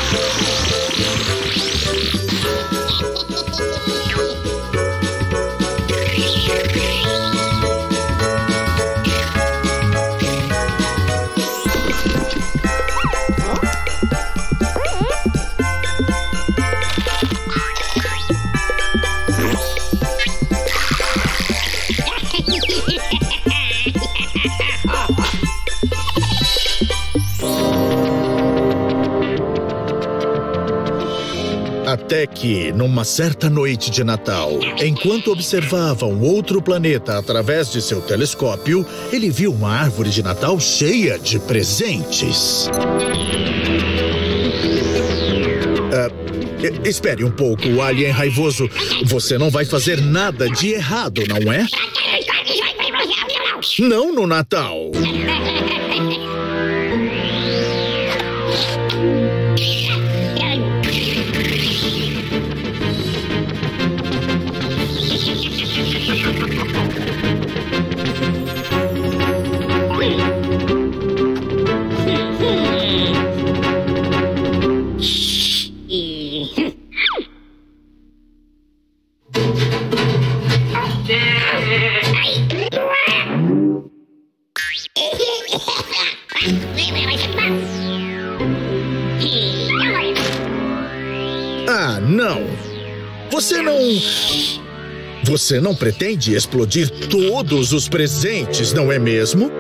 Até que, numa certa noite de Natal, enquanto observava um outro planeta através de seu telescópio, ele viu uma árvore de Natal cheia de presentes. Espere um pouco, alien raivoso. Você não vai fazer nada de errado, não é? Não no Natal. Ah, não! Você não pretende explodir todos os presentes, não é mesmo?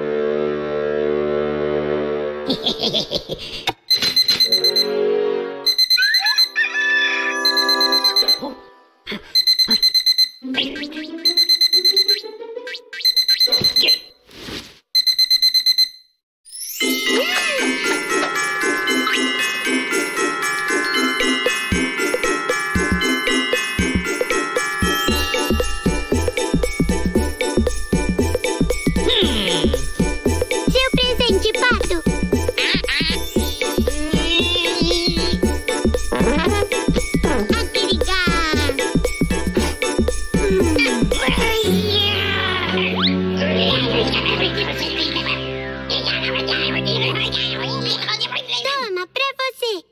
Toma, pra você.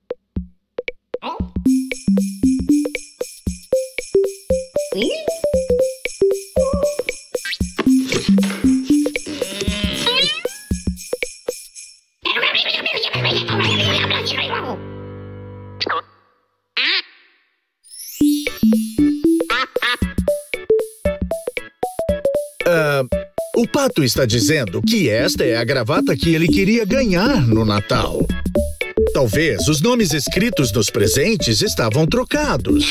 O pato está dizendo que esta é a gravata que ele queria ganhar no Natal. Talvez os nomes escritos nos presentes estavam trocados.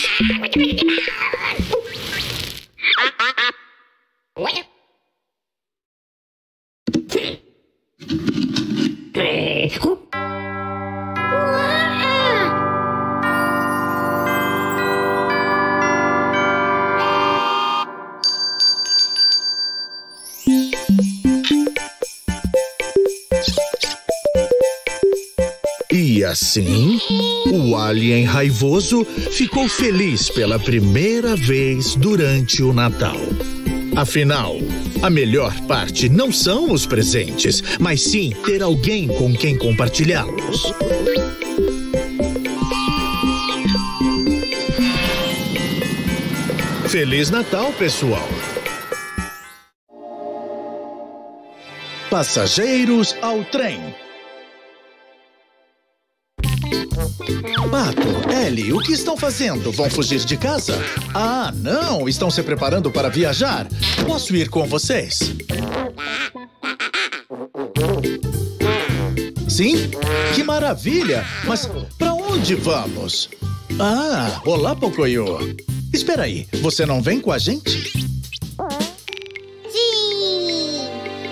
E assim, o alien raivoso ficou feliz pela primeira vez durante o Natal. Afinal, a melhor parte não são os presentes, mas sim ter alguém com quem compartilhá-los. Feliz Natal, pessoal! Passageiros ao trem. Pato, Ellie, o que estão fazendo? Vão fugir de casa? Ah, não! Estão se preparando para viajar. Posso ir com vocês? Sim? Que maravilha! Mas para onde vamos? Ah, olá, Pocoyo. Espera aí, você não vem com a gente? Sim!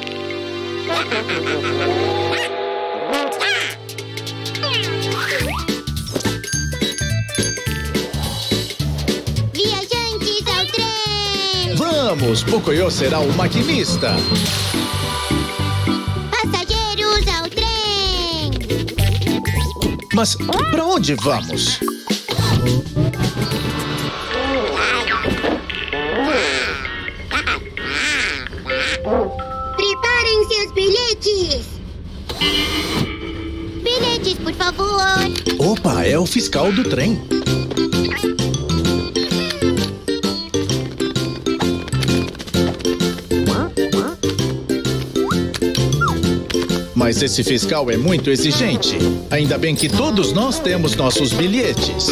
Viajantes ao trem! Vamos, Pocoyo será o maquinista. Passageiros ao trem! Mas para onde vamos? por favor. Opa, é o fiscal do trem. Mas esse fiscal é muito exigente. Ainda bem que todos nós temos nossos bilhetes.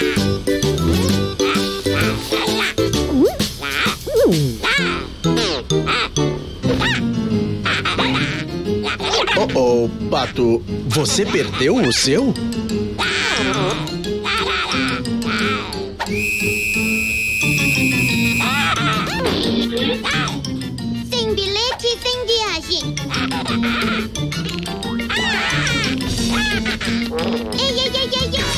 Oh, Pato, você perdeu o seu? Sem bilhete e sem viagem. Ei, ei, ei, ei, ei.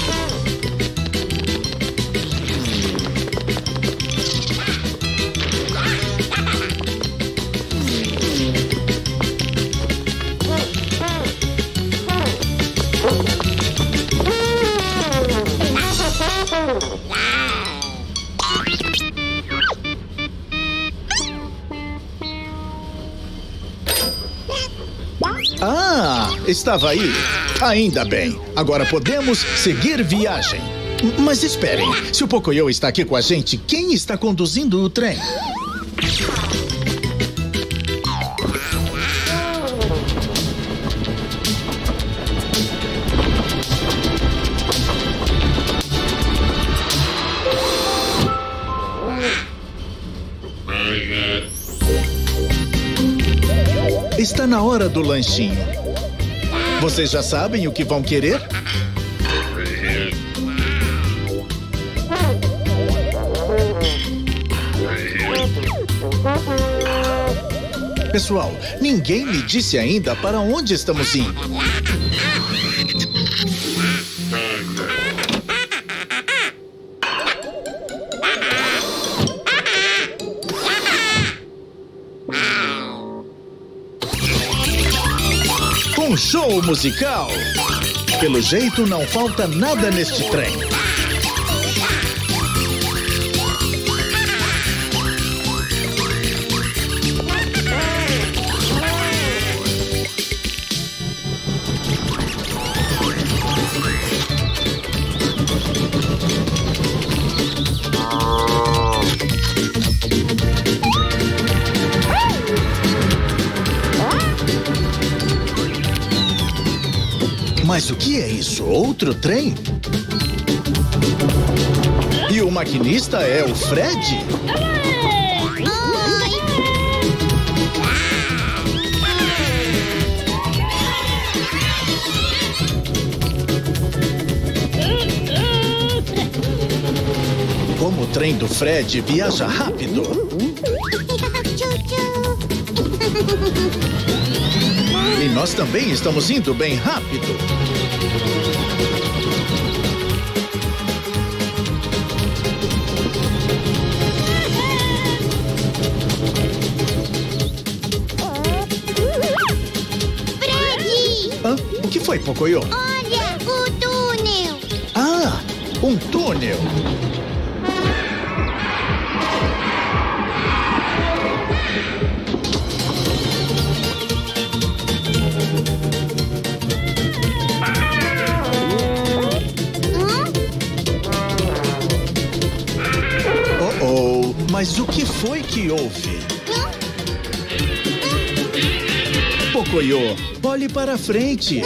Ah, estava aí. Ainda bem. Agora podemos seguir viagem. Mas esperem, se o Pocoyo está aqui com a gente, quem está conduzindo o trem? Está na hora do lanchinho. Vocês já sabem o que vão querer? Pessoal, ninguém me disse ainda para onde estamos indo. Um show musical. Pelo jeito, não falta nada neste trem. Mas o que é isso? Outro trem? E o maquinista é o Fred? Como o trem do Fred viaja rápido. E nós também estamos indo bem rápido. Fred! Hã? O que foi, Pocoyo? Olha, o túnel. Ah, um túnel. Mas o que foi que houve? Pocoyo, olhe para frente.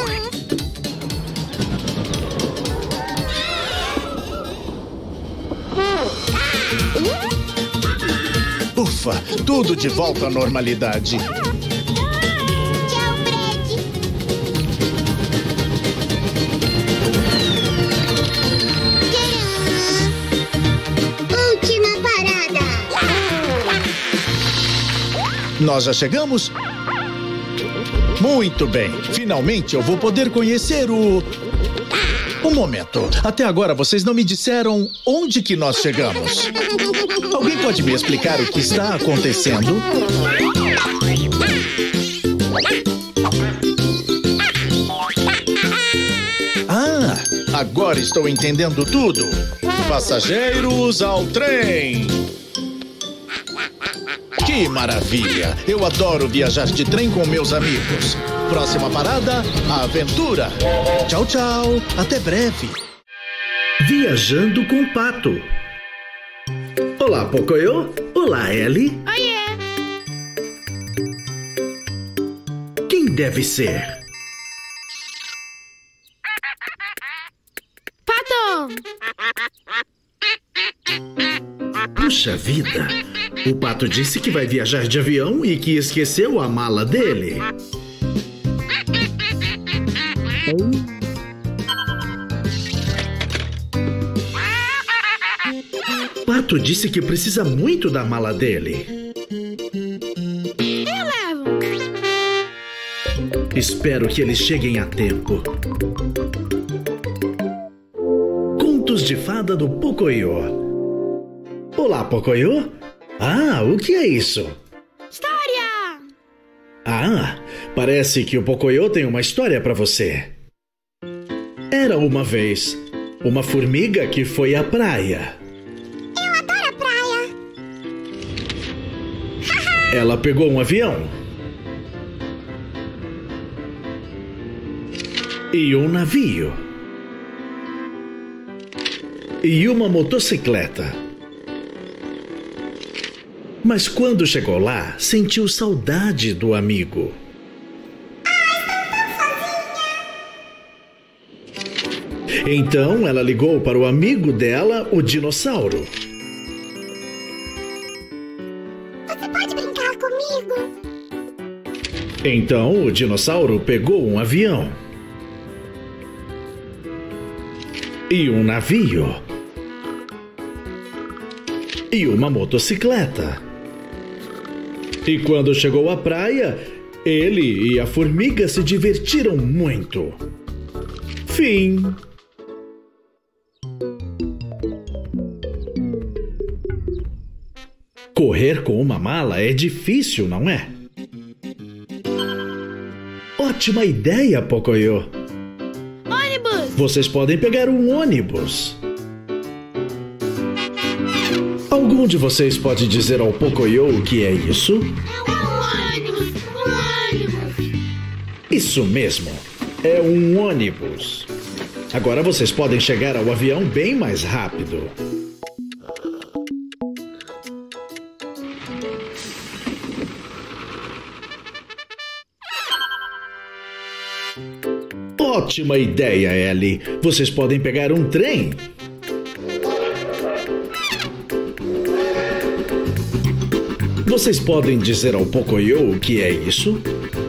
Ufa, tudo de volta à normalidade. Tchau, Fred. Última parada. Nós já chegamos? Muito bem. Finalmente eu vou poder conhecer o... Um momento. Até agora vocês não me disseram onde que nós chegamos. Alguém pode me explicar o que está acontecendo? Ah, agora estou entendendo tudo. Passageiros ao trem. Que maravilha! Eu adoro viajar de trem com meus amigos. Próxima parada, a aventura. Tchau, tchau. Até breve. Viajando com o Pato. Olá, Pocoyo. Olá, Ellie. Oiê. Quem deve ser? Pato. Puxa vida. O Pato disse que vai viajar de avião e que esqueceu a mala dele. Pato disse que precisa muito da mala dele. Eu levo. Espero que eles cheguem a tempo. Contos de fada do Pocoyo. Olá, Pocoyo. Ah, o que é isso? História. Ah, parece que o Pocoyo tem uma história para você. Era uma vez uma formiga que foi à praia. Eu adoro a praia. Ela pegou um avião e um navio e uma motocicleta. Mas quando chegou lá, sentiu saudade do amigo. Então ela ligou para o amigo dela, o dinossauro. Você pode brincar comigo? Então o dinossauro pegou um avião e um navio e uma motocicleta. E quando chegou à praia, ele e a formiga se divertiram muito. Fim. Correr com uma mala é difícil, não é? Ótima ideia, Pocoyo. Ônibus. Vocês podem pegar um ônibus. Algum de vocês pode dizer ao Pocoyo o que é isso? ônibus. Isso mesmo, é um ônibus. Agora vocês podem chegar ao avião bem mais rápido. Ótima ideia, Ellie. Vocês podem pegar um trem. Vocês podem dizer ao Pocoyo o que é isso?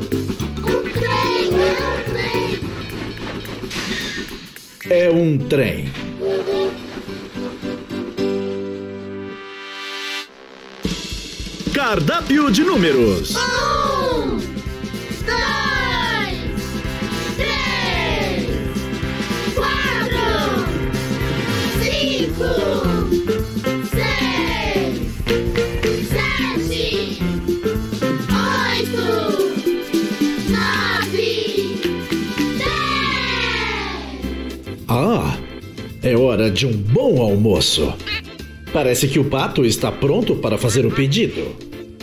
É um trem. Cardápio de números. 1, 2, 3, 4, 5, 6, 7, 8, 9, 10. Ah, é hora de um bom almoço. Parece que o Pato está pronto para fazer o pedido.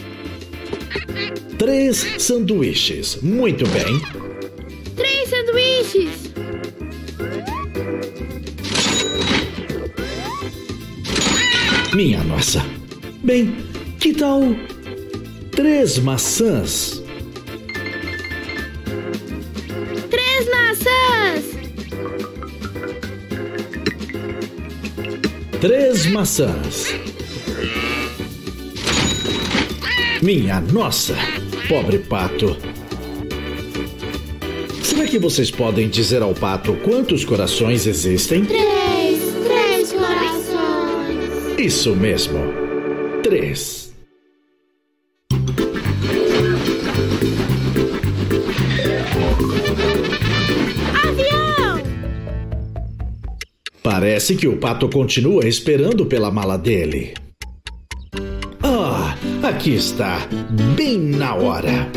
3 sanduíches. Muito bem. 3 sanduíches. Minha nossa. Bem, que tal 3 maçãs? 3 maçãs. 3 maçãs. Minha nossa, pobre Pato. Será que vocês podem dizer ao Pato quantos corações existem? 3 corações. Isso mesmo, 3. Avião. Parece que o Pato continua esperando pela mala dele. Ah, aqui está, bem na hora.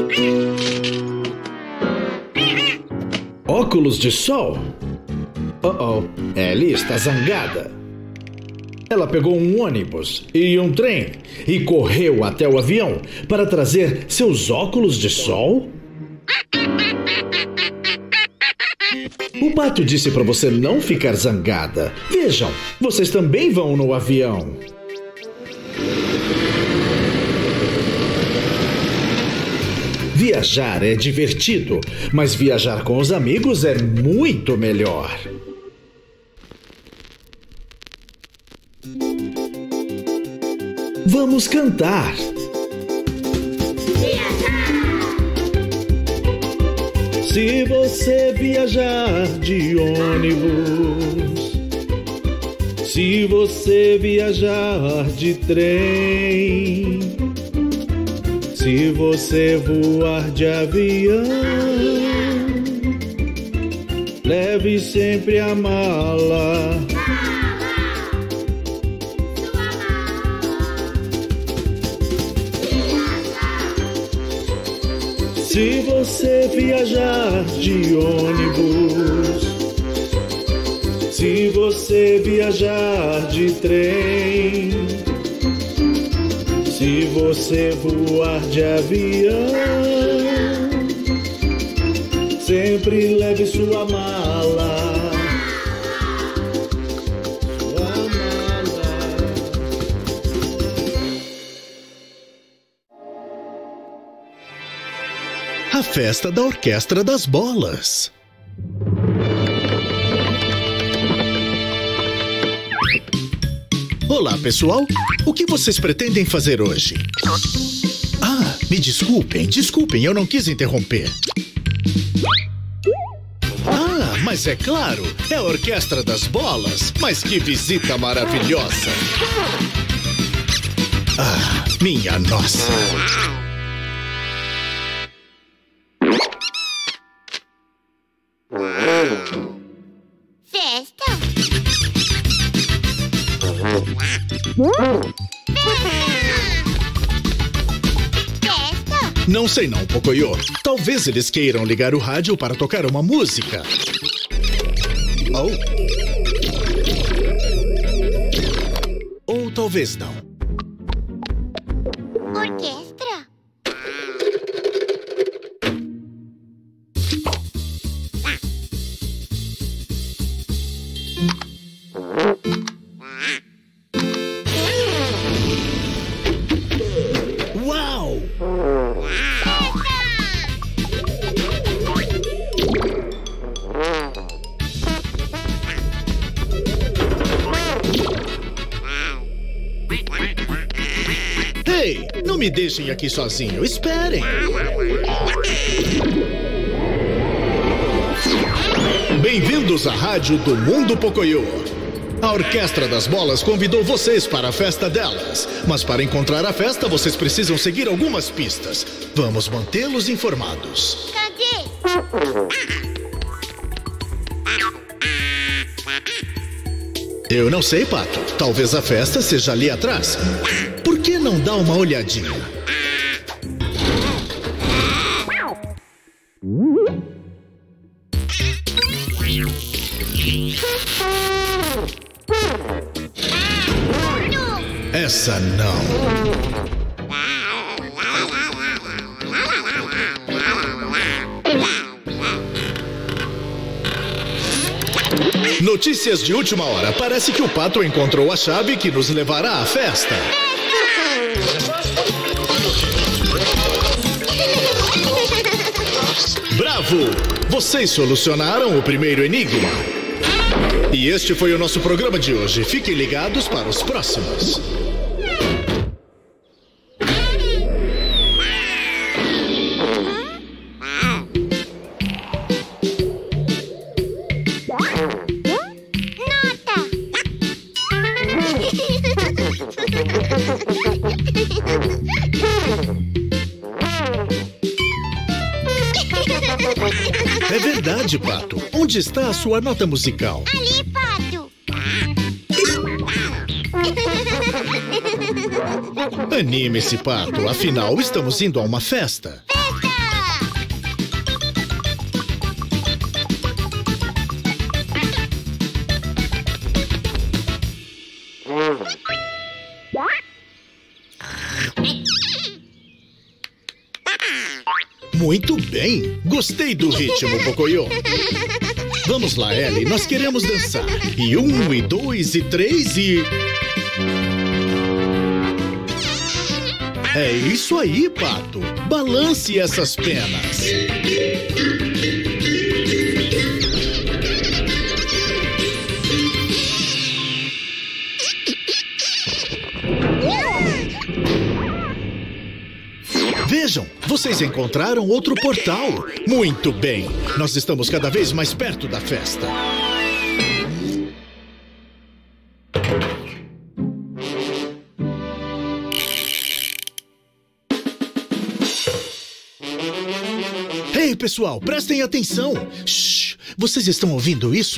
Óculos de sol? Ellie está zangada. Ela pegou um ônibus e um trem e correu até o avião para trazer seus óculos de sol? Pato disse para você não ficar zangada. Vejam, vocês também vão no avião. Viajar é divertido, mas viajar com os amigos é muito melhor. Vamos cantar. Se você viajar de ônibus, se você viajar de trem, se você voar de avião, leve sempre a mala. Se você viajar de ônibus, se você viajar de trem, se você voar de avião, sempre leve sua mala. A festa da Orquestra das Bolas. Olá, pessoal. O que vocês pretendem fazer hoje? Ah, me desculpem, eu não quis interromper. Ah, mas é claro, é a Orquestra das Bolas. Mas que visita maravilhosa. Ah, minha nossa. Festa? Não sei não, Pocoyo. Talvez eles queiram ligar o rádio para tocar uma música. Oh. Ou talvez não. Orquestra? Uau! Ei, não me deixem aqui sozinho. Esperem. Bem-vindos à rádio do Mundo Pocoyo. A Orquestra das Bolas convidou vocês para a festa delas. Mas para encontrar a festa, vocês precisam seguir algumas pistas. Vamos mantê-los informados. Cadê? Eu não sei, Pato. Talvez a festa seja ali atrás. Por que não dá uma olhadinha? Essa não. Notícias de última hora. Parece que o Pato encontrou a chave que nos levará à festa. Bravo! Vocês solucionaram o primeiro enigma. E este foi o nosso programa de hoje. Fiquem ligados para os próximos. É verdade, Pato. Onde está a sua nota musical? Ali, Pato. Anime-se, Pato. Afinal, estamos indo a uma festa. Muito bem. Gostei do ritmo, Pocoyo. Vamos lá, Ellie, nós queremos dançar. E 1, e 2, e 3 e... É isso aí, Pato. Balance essas penas. Vejam, vocês encontraram outro portal. Muito bem, nós estamos cada vez mais perto da festa. Ei, pessoal, prestem atenção. Shhh, vocês estão ouvindo isso?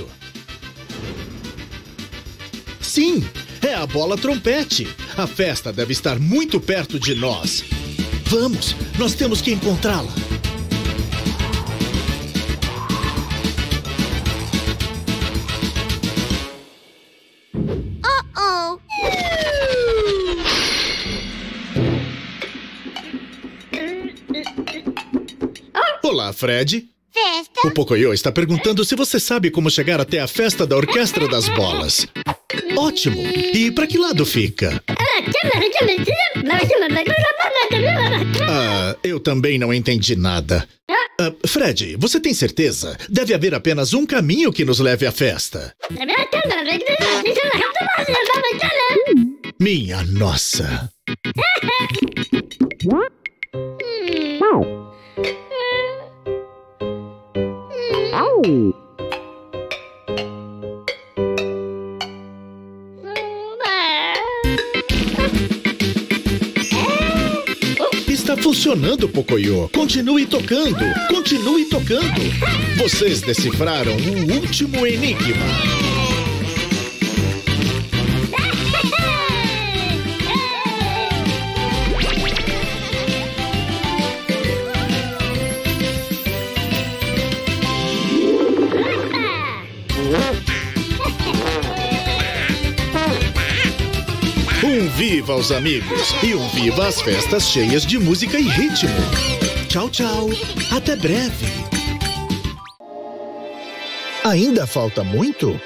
Sim, é a bola trompete. A festa deve estar muito perto de nós. Vamos, nós temos que encontrá-la. Oh-oh! Olá, Fred. Festa? O Pocoyo está perguntando se você sabe como chegar até a festa da Orquestra das Bolas. Ótimo! E para que lado fica? Eu também não entendi nada. Fred, você tem certeza? Deve haver apenas um caminho que nos leve à festa. Minha nossa! Está funcionando, Pocoyo. Continue tocando. Continue tocando. Vocês decifraram o último enigma. Um viva aos amigos e um viva às festas cheias de música e ritmo. Tchau, tchau. Até breve. Ainda falta muito?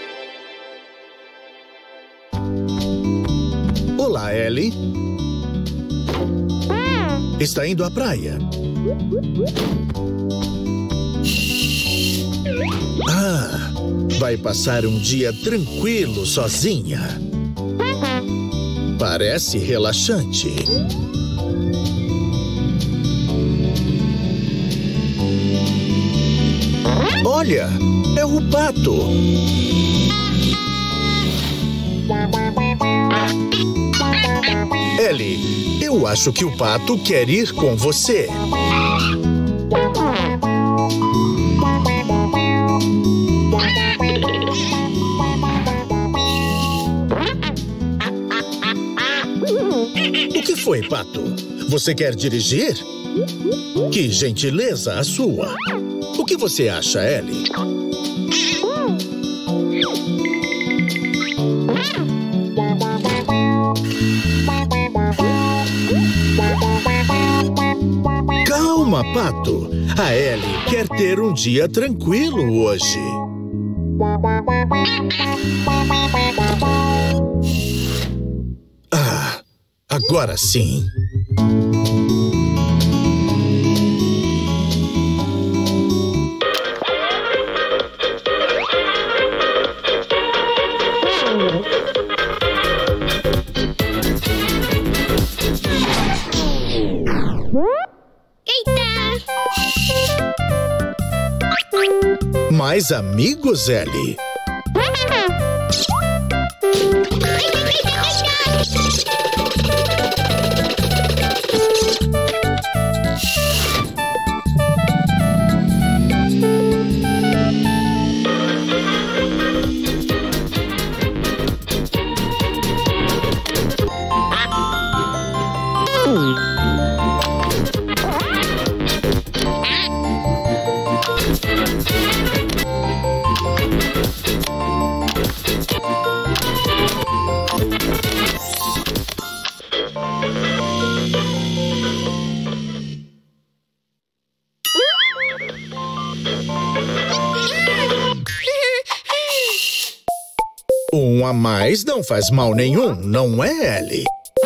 Olá, Ellie. Está indo à praia. Vai passar um dia tranquilo sozinha. Parece relaxante. Olha, é o pato. Ellie, eu acho que o pato quer ir com você. O que foi, Pato? Você quer dirigir? Que gentileza a sua. O que você acha, Ellie? Calma, Pato. A Ellie quer ter um dia tranquilo hoje. Agora sim. Mais amigos, Ellie? a mais não faz mal nenhum, não é, Ellie?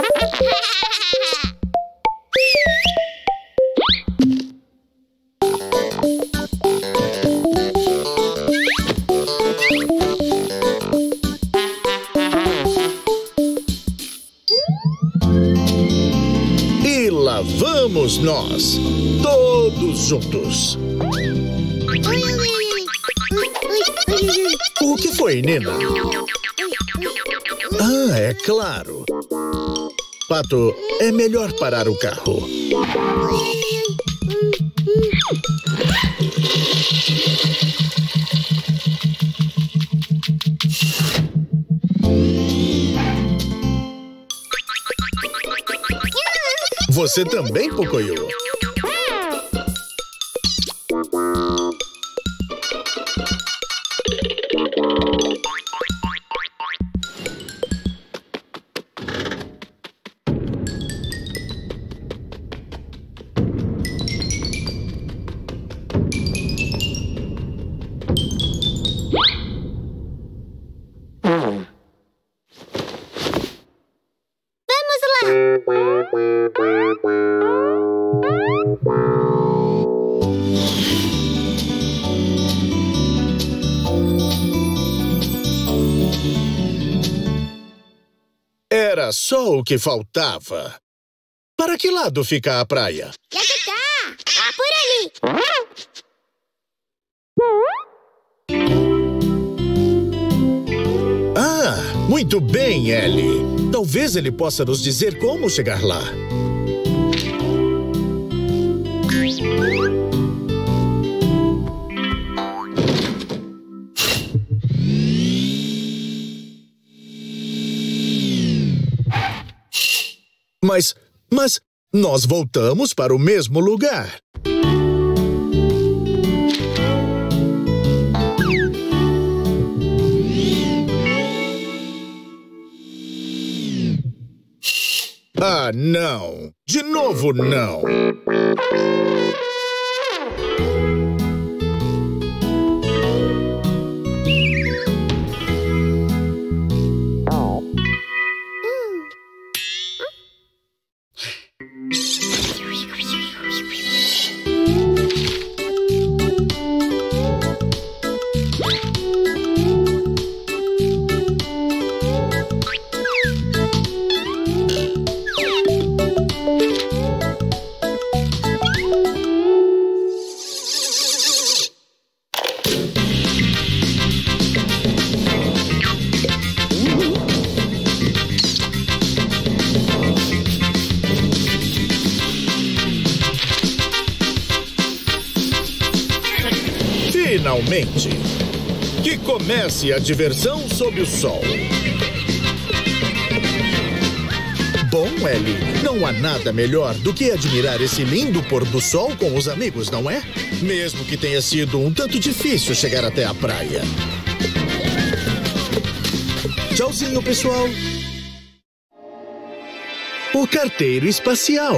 E lá vamos nós, todos juntos. O que foi, Nina? Ah, é claro. Pato, é melhor parar o carro. Você também, Pocoyo? Era só o que faltava. Para que lado fica a praia? Por ali. Ah, muito bem, Ellie. Talvez ele possa nos dizer como chegar lá. Mas nós voltamos para o mesmo lugar. Ah, não! De novo, não! Finalmente! Que comece a diversão sob o sol. Bom, Ellie, não há nada melhor do que admirar esse lindo pôr do sol com os amigos, não é? Mesmo que tenha sido um tanto difícil chegar até a praia. Tchauzinho, pessoal! O carteiro espacial.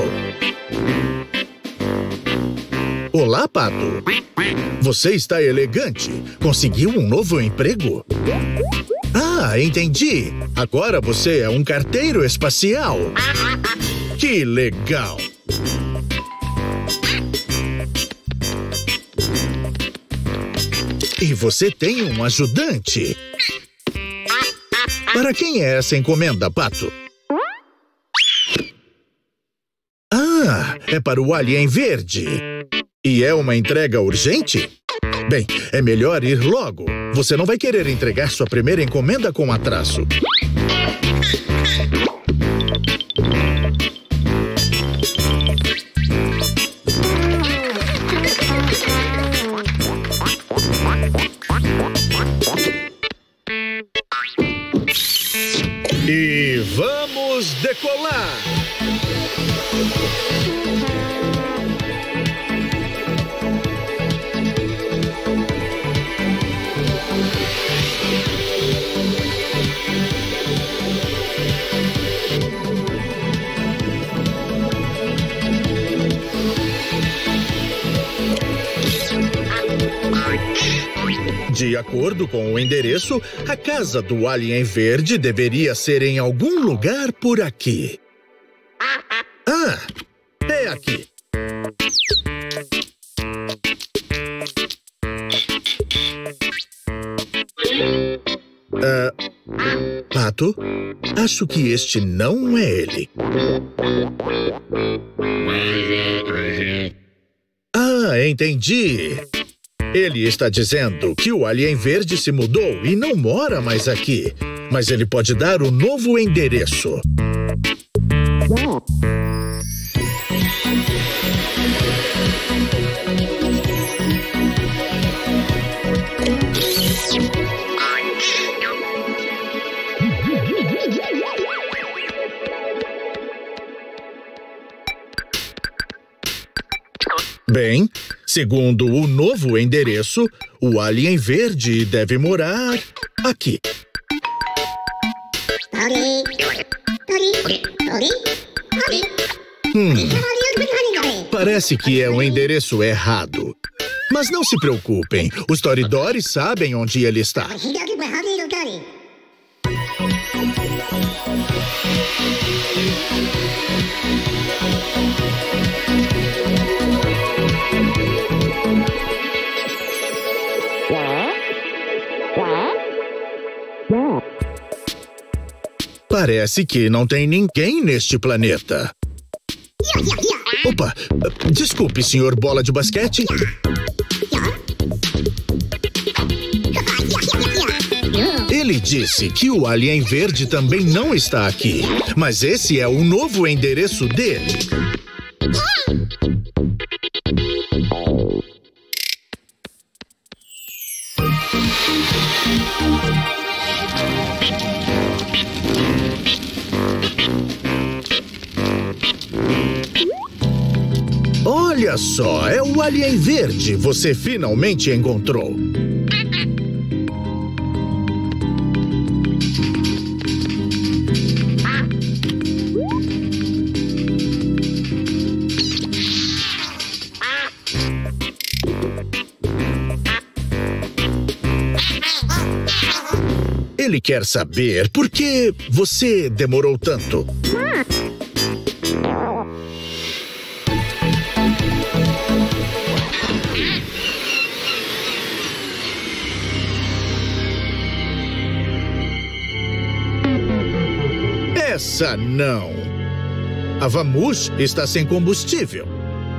Olá, Pato. Você está elegante. Conseguiu um novo emprego? Ah, entendi. Agora você é um carteiro espacial. Que legal. E você tem um ajudante. Para quem é essa encomenda, Pato? Ah, é para o Alien Verde. E é uma entrega urgente? Bem, é melhor ir logo. Você não vai querer entregar sua primeira encomenda com atraso. E vamos decolar! De De acordo com o endereço, a casa do Alien Verde deveria ser em algum lugar por aqui. Ah, é aqui. Pato, acho que este não é ele. Ah, entendi. Ele está dizendo que o Alien Verde se mudou e não mora mais aqui. Mas ele pode dar o novo endereço. Bem, segundo o novo endereço, o Alien Verde deve morar aqui. Parece que é um endereço errado. Mas não se preocupem, os Toridores sabem onde ele está. Parece que não tem ninguém neste planeta. Opa, desculpe, senhor Bola de Basquete. Ele disse que o Alien Verde também não está aqui, mas esse é o novo endereço dele. Olha só, é o Alien Verde. Você finalmente encontrou. Ele quer saber por que você demorou tanto. Essa não. A Vamoosh está sem combustível.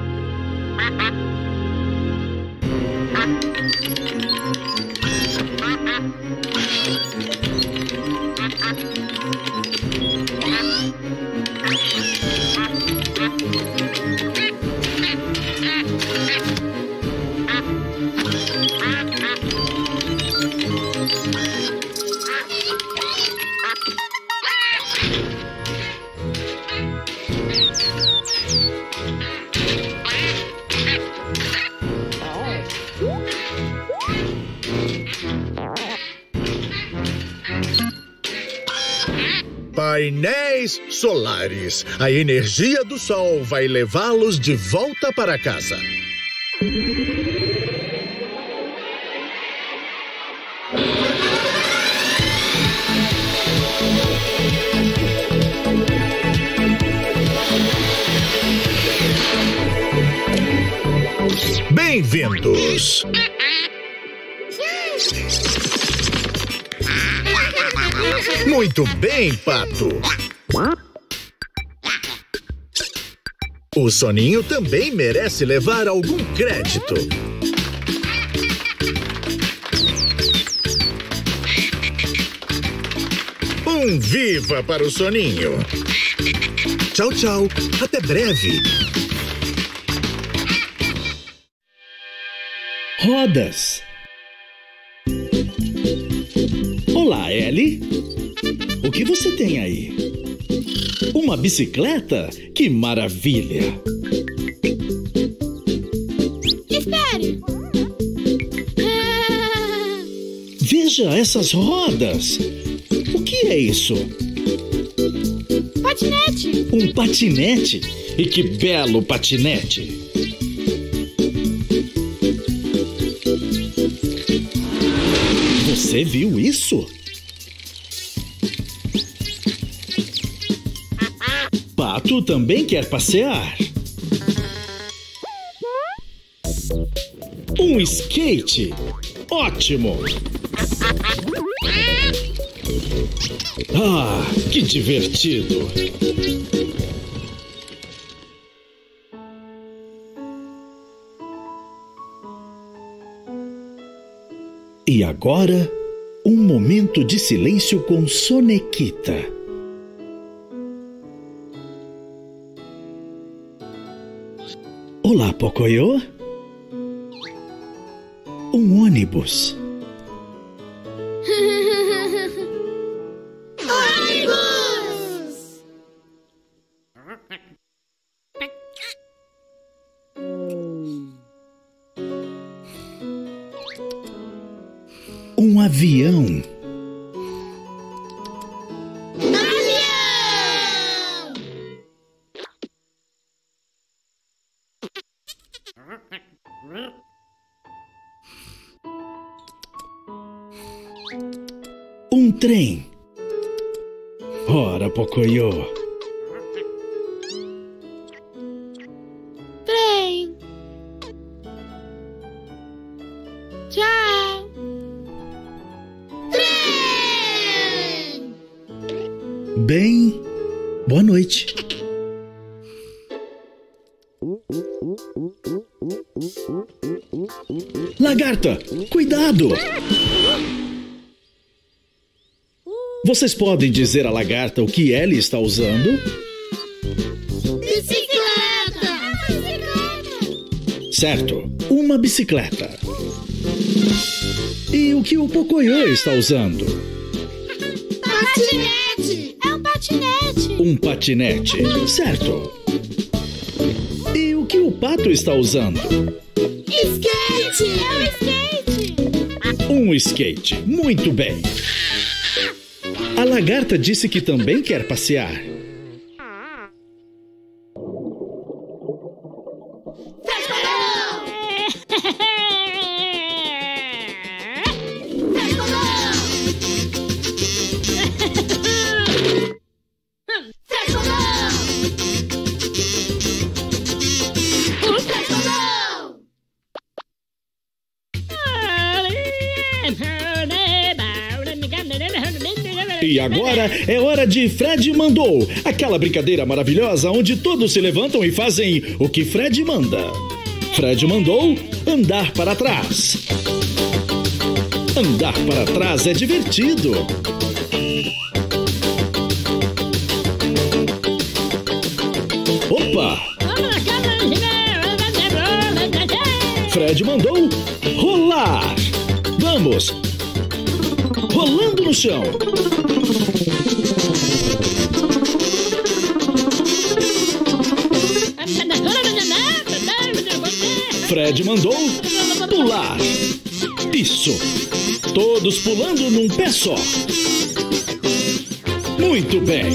Painéis solares. A energia do sol vai levá-los de volta para casa. Bem-vindos! Muito bem, Pato. O Soninho também merece levar algum crédito. Um viva para o Soninho. Tchau, tchau. Até breve. Rodas. Olá, Ellie. O que você tem aí? Uma bicicleta? Que maravilha! Espere! Veja essas rodas! O que é isso? Patinete! Um patinete? E que belo patinete! Você viu isso? Pato também quer passear. Um skate. Ótimo! Ah, que divertido! E agora, um momento de silêncio com Sonequita. Olá, Pocoyo. Um ônibus. Ônibus! Um avião. Avião! Um trem. Ora, Pocoyo. Trem. Tchau. Trem. Bem, boa noite. Lagarta, cuidado! Vocês podem dizer à lagarta o que ela está usando? Bicicleta. Certo, uma bicicleta. E o que o Pocoyo está usando? Patinete. É um patinete. Um patinete, certo. E o que o pato está usando? Skate. É um skate. Um skate, muito bem. A lagarta disse que também quer passear. E agora é hora de Fred Mandou, aquela brincadeira maravilhosa onde todos se levantam e fazem o que Fred manda. Fred mandou andar para trás. Andar para trás é divertido. Opa! Fred mandou rolar. Vamos! Rolando no chão. Fred mandou pular. Isso. Todos pulando num pé só. Muito bem.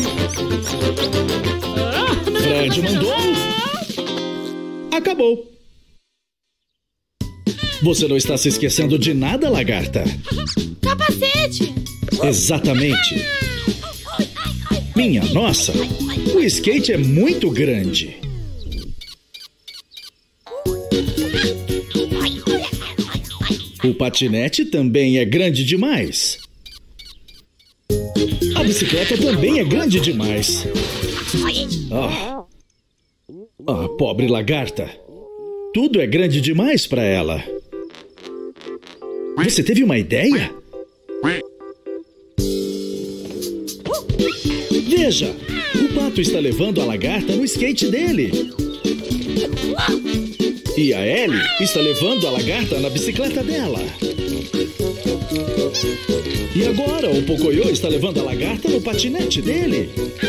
Fred mandou. Acabou. Você não está se esquecendo de nada, lagarta? Capacete. Exatamente. Minha nossa, o skate é muito grande. O patinete também é grande demais. A bicicleta também é grande demais. Pobre lagarta. Tudo é grande demais para ela. Você teve uma ideia? Veja, o pato está levando a lagarta no skate dele. E a Ellie está levando a lagarta na bicicleta dela. E agora o Pocoyo está levando a lagarta no patinete dele.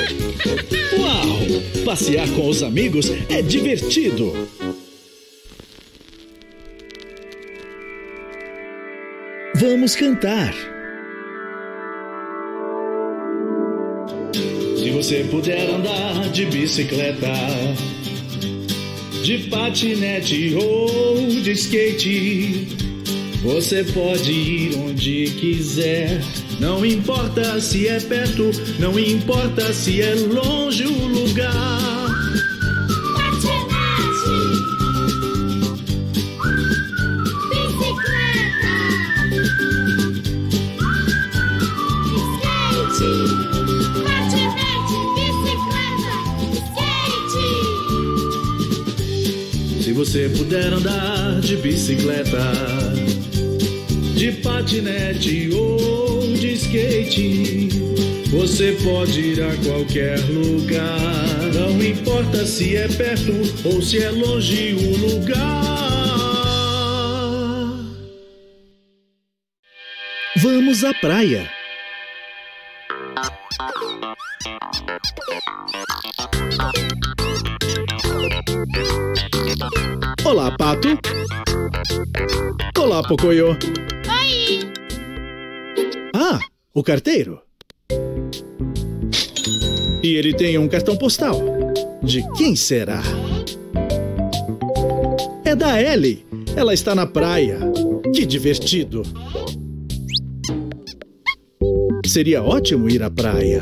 Uau! Passear com os amigos é divertido. Vamos cantar. Se você puder andar de bicicleta, de patinete ou de skate, Você pode ir onde quiser, não importa se é perto, não importa se é longe o lugar. Patinete, bicicleta, skate, patinete, bicicleta, skate. Se você puder andar de bicicleta, de patinete ou de skate, você pode ir a qualquer lugar. Não importa se é perto ou se é longe o lugar. Vamos à praia. Olá, Pato. Olá, Pocoyo. Oi! Ah, o carteiro. E ele tem um cartão postal. De quem será? É da Ellie. Ela está na praia. Que divertido. Seria ótimo ir à praia.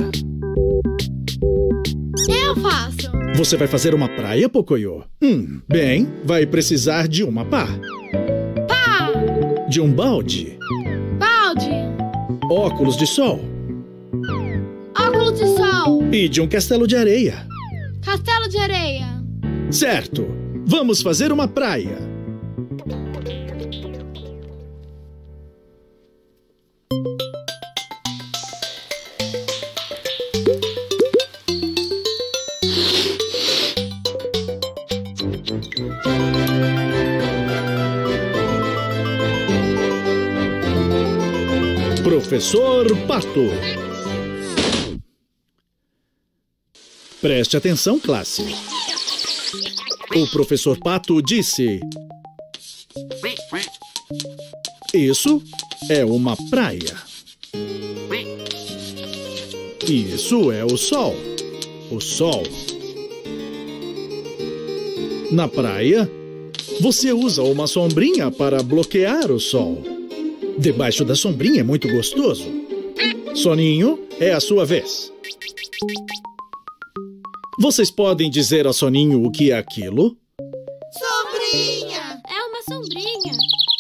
Eu faço. Você vai fazer uma praia, Pocoyo? Bem, vai precisar de uma pá. Pá! De um balde. Balde! Óculos de sol. Óculos de sol! E de um castelo de areia. Castelo de areia! Certo! Vamos fazer uma praia. Professor Pato. Preste atenção, classe. O professor Pato disse: isso é uma praia. Isso é o sol. O sol. Na praia, você usa uma sombrinha para bloquear o sol. Debaixo da sombrinha é muito gostoso. Soninho, é a sua vez. Vocês podem dizer a Soninho o que é aquilo? Sombrinha! É uma sombrinha.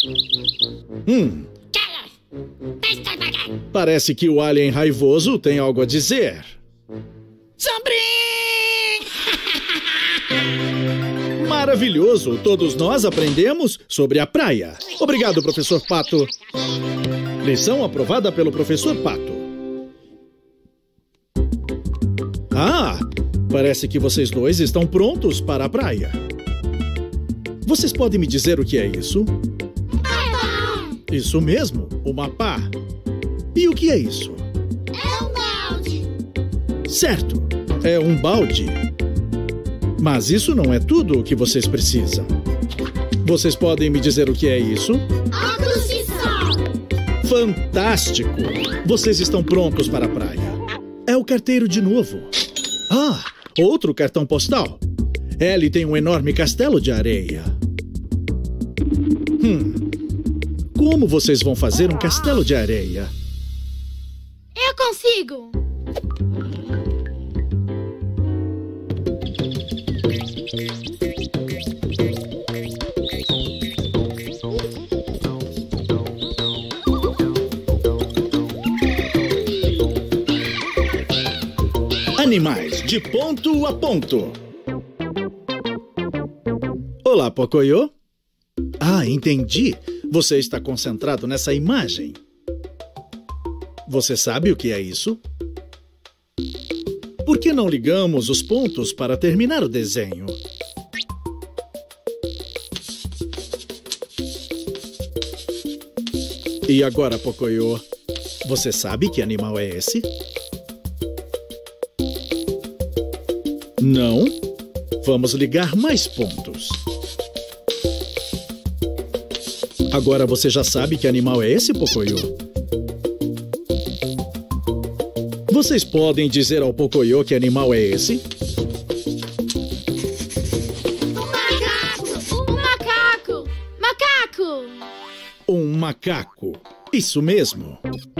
Parece que o alien raivoso tem algo a dizer. Sombrinha! Maravilhoso! Todos nós aprendemos sobre a praia. Obrigado, professor Pato. Lição aprovada pelo professor Pato. Ah! Parece que vocês dois estão prontos para a praia. Vocês podem me dizer o que é isso? Isso mesmo, uma pá. E o que é isso? É um balde. Certo, é um balde. Mas isso não é tudo o que vocês precisam. Vocês podem me dizer o que é isso? Óculos de sol. Fantástico! Vocês estão prontos para a praia. É o carteiro de novo. Ah, outro cartão postal. Ellie tem um enorme castelo de areia. Como vocês vão fazer um castelo de areia? Eu consigo. Animais de ponto a ponto. Olá, Pocoyo. Ah, entendi. Você está concentrado nessa imagem. Você sabe o que é isso? Por que não ligamos os pontos para terminar o desenho? E agora, Pocoyo, você sabe que animal é esse? Não? Vamos ligar mais pontos. Agora você já sabe que animal é esse, Pocoyo? Vocês podem dizer ao Pocoyo que animal é esse? Um macaco! Um macaco! Macaco! Um macaco. Isso mesmo.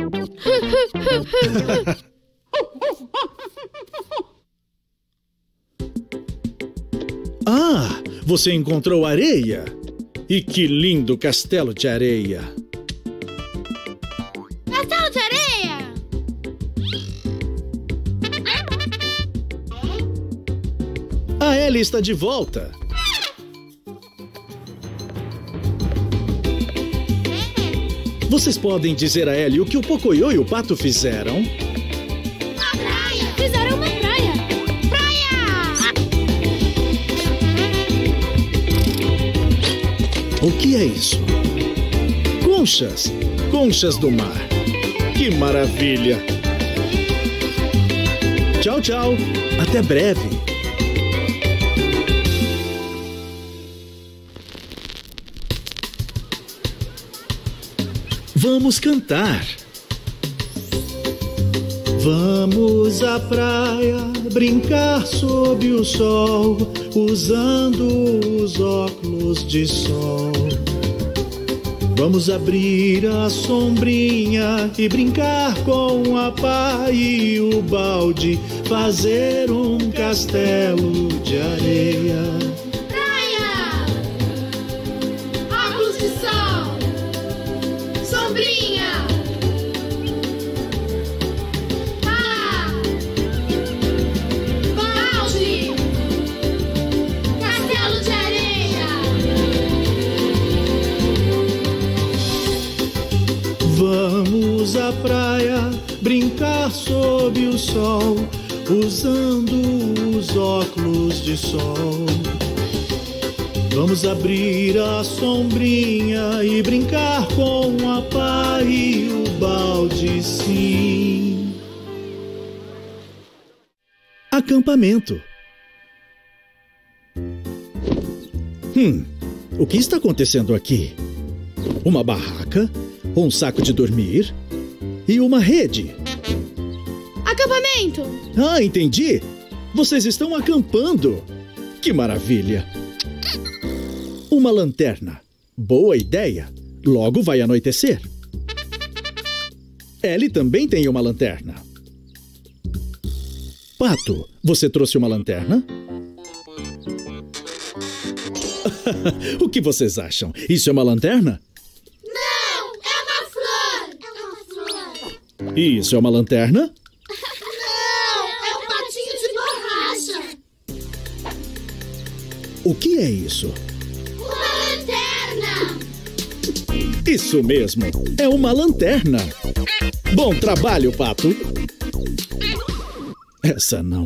Ah, você encontrou areia? E que lindo castelo de areia! Castelo de areia! A Ellie está de volta. Vocês podem dizer a Ellie o que o Pocoyo e o Pato fizeram? Na praia! Fizeram uma praia. Praia! O que é isso? Conchas! Conchas do mar! Que maravilha! Tchau, tchau! Até breve! Vamos cantar! Vamos à praia brincar sob o sol, usando os óculos de sol. Vamos abrir a sombrinha e brincar com a pá e o balde, fazer um castelo de areia. Praia! Óculos de sol! Sombrinha! Pá! Balde! Castelo de areia! Vamos à praia brincar sob o sol, usando os óculos de sol. Vamos abrir a sombrinha e brincar com a pá e o balde, sim. Acampamento. O que está acontecendo aqui? Uma barraca, um saco de dormir e uma rede. Acampamento! Ah, entendi! Vocês estão acampando! Que maravilha! Uma lanterna. Boa ideia! Logo vai anoitecer. Ellie também tem uma lanterna. Pato, você trouxe uma lanterna? O que vocês acham? Isso é uma lanterna? Não! É uma flor! É uma flor! Isso é uma lanterna? Não! É um patinho de borracha! O que é isso? Uma lanterna! Isso mesmo, é uma lanterna. Bom trabalho, Pato. Essa não.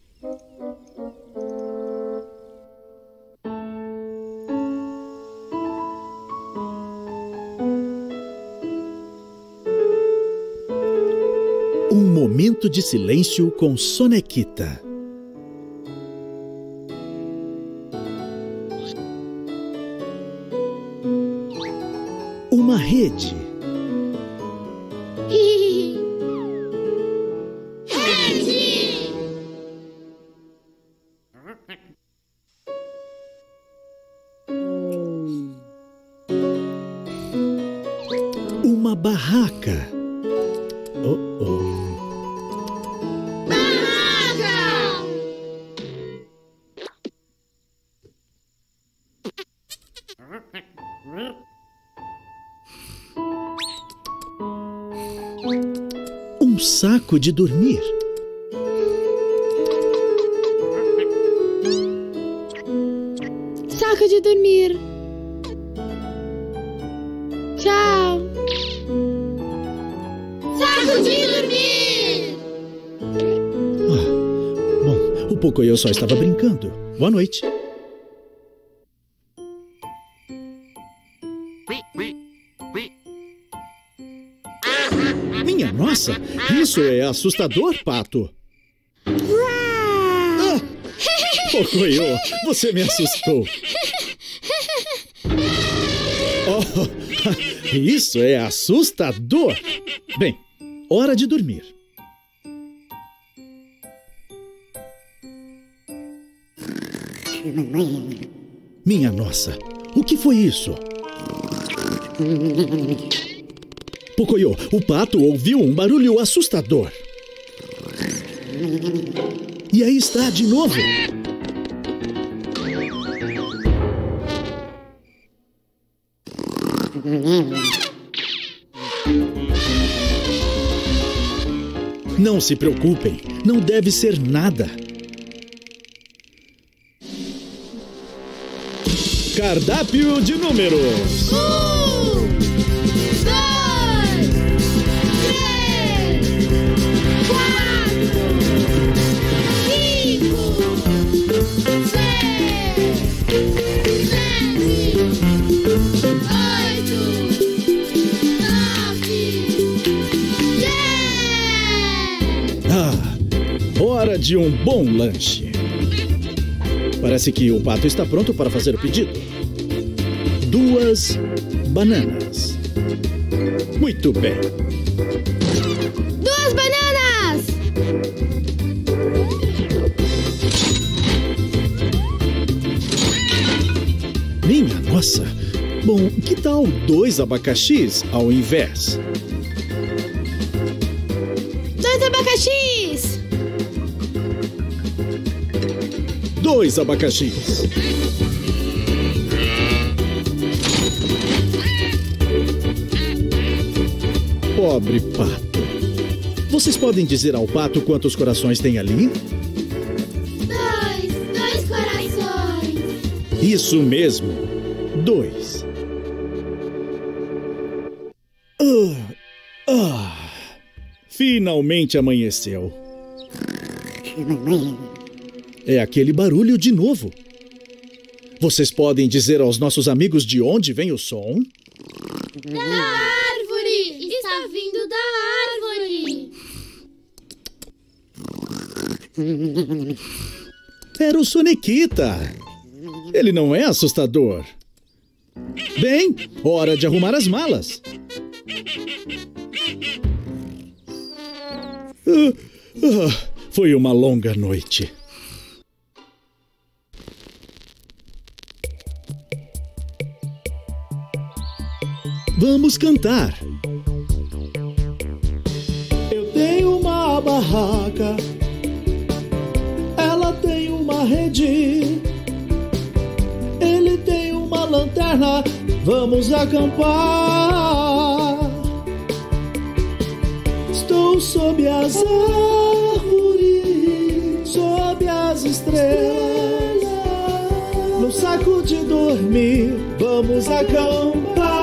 Um momento de silêncio com Sonequita. Uma rede. Rede! Uma barraca. Barraca! Um saco de dormir. Saco de dormir. Tchau. Saco de dormir. Bom, o Pocoyo só estava brincando. Boa noite. Minha nossa, isso é assustador, Pato. Ah, Pocoyo, você me assustou. Oh, isso é assustador. Bem, hora de dormir. Minha nossa, o que foi isso? Pocoyo, o pato ouviu um barulho assustador. E aí está de novo. Não se preocupem, não deve ser nada. Cardápio de números. 1, 2, 3, 4, 5, 6, 7, 8, 9, 10. Hora de um bom lanche. Parece que o pato está pronto para fazer o pedido. 2 bananas. Muito bem. 2 bananas! Minha nossa. Bom, que tal 2 abacaxis ao invés? 2 abacaxis! 2 abacaxis. Pobre pato. Vocês podem dizer ao pato quantos corações tem ali? 2 corações! Isso mesmo. 2. Finalmente amanheceu. É aquele barulho de novo. Vocês podem dizer aos nossos amigos de onde vem o som? Da árvore! Está vindo da árvore! Era o Sonequita. Ele não é assustador. Bem, hora de arrumar as malas. Foi uma longa noite. Vamos cantar. Eu tenho uma barraca, ela tem uma rede, ele tem uma lanterna, vamos acampar. Estou sob as árvores, sob as estrelas, no saco de dormir, vamos acampar.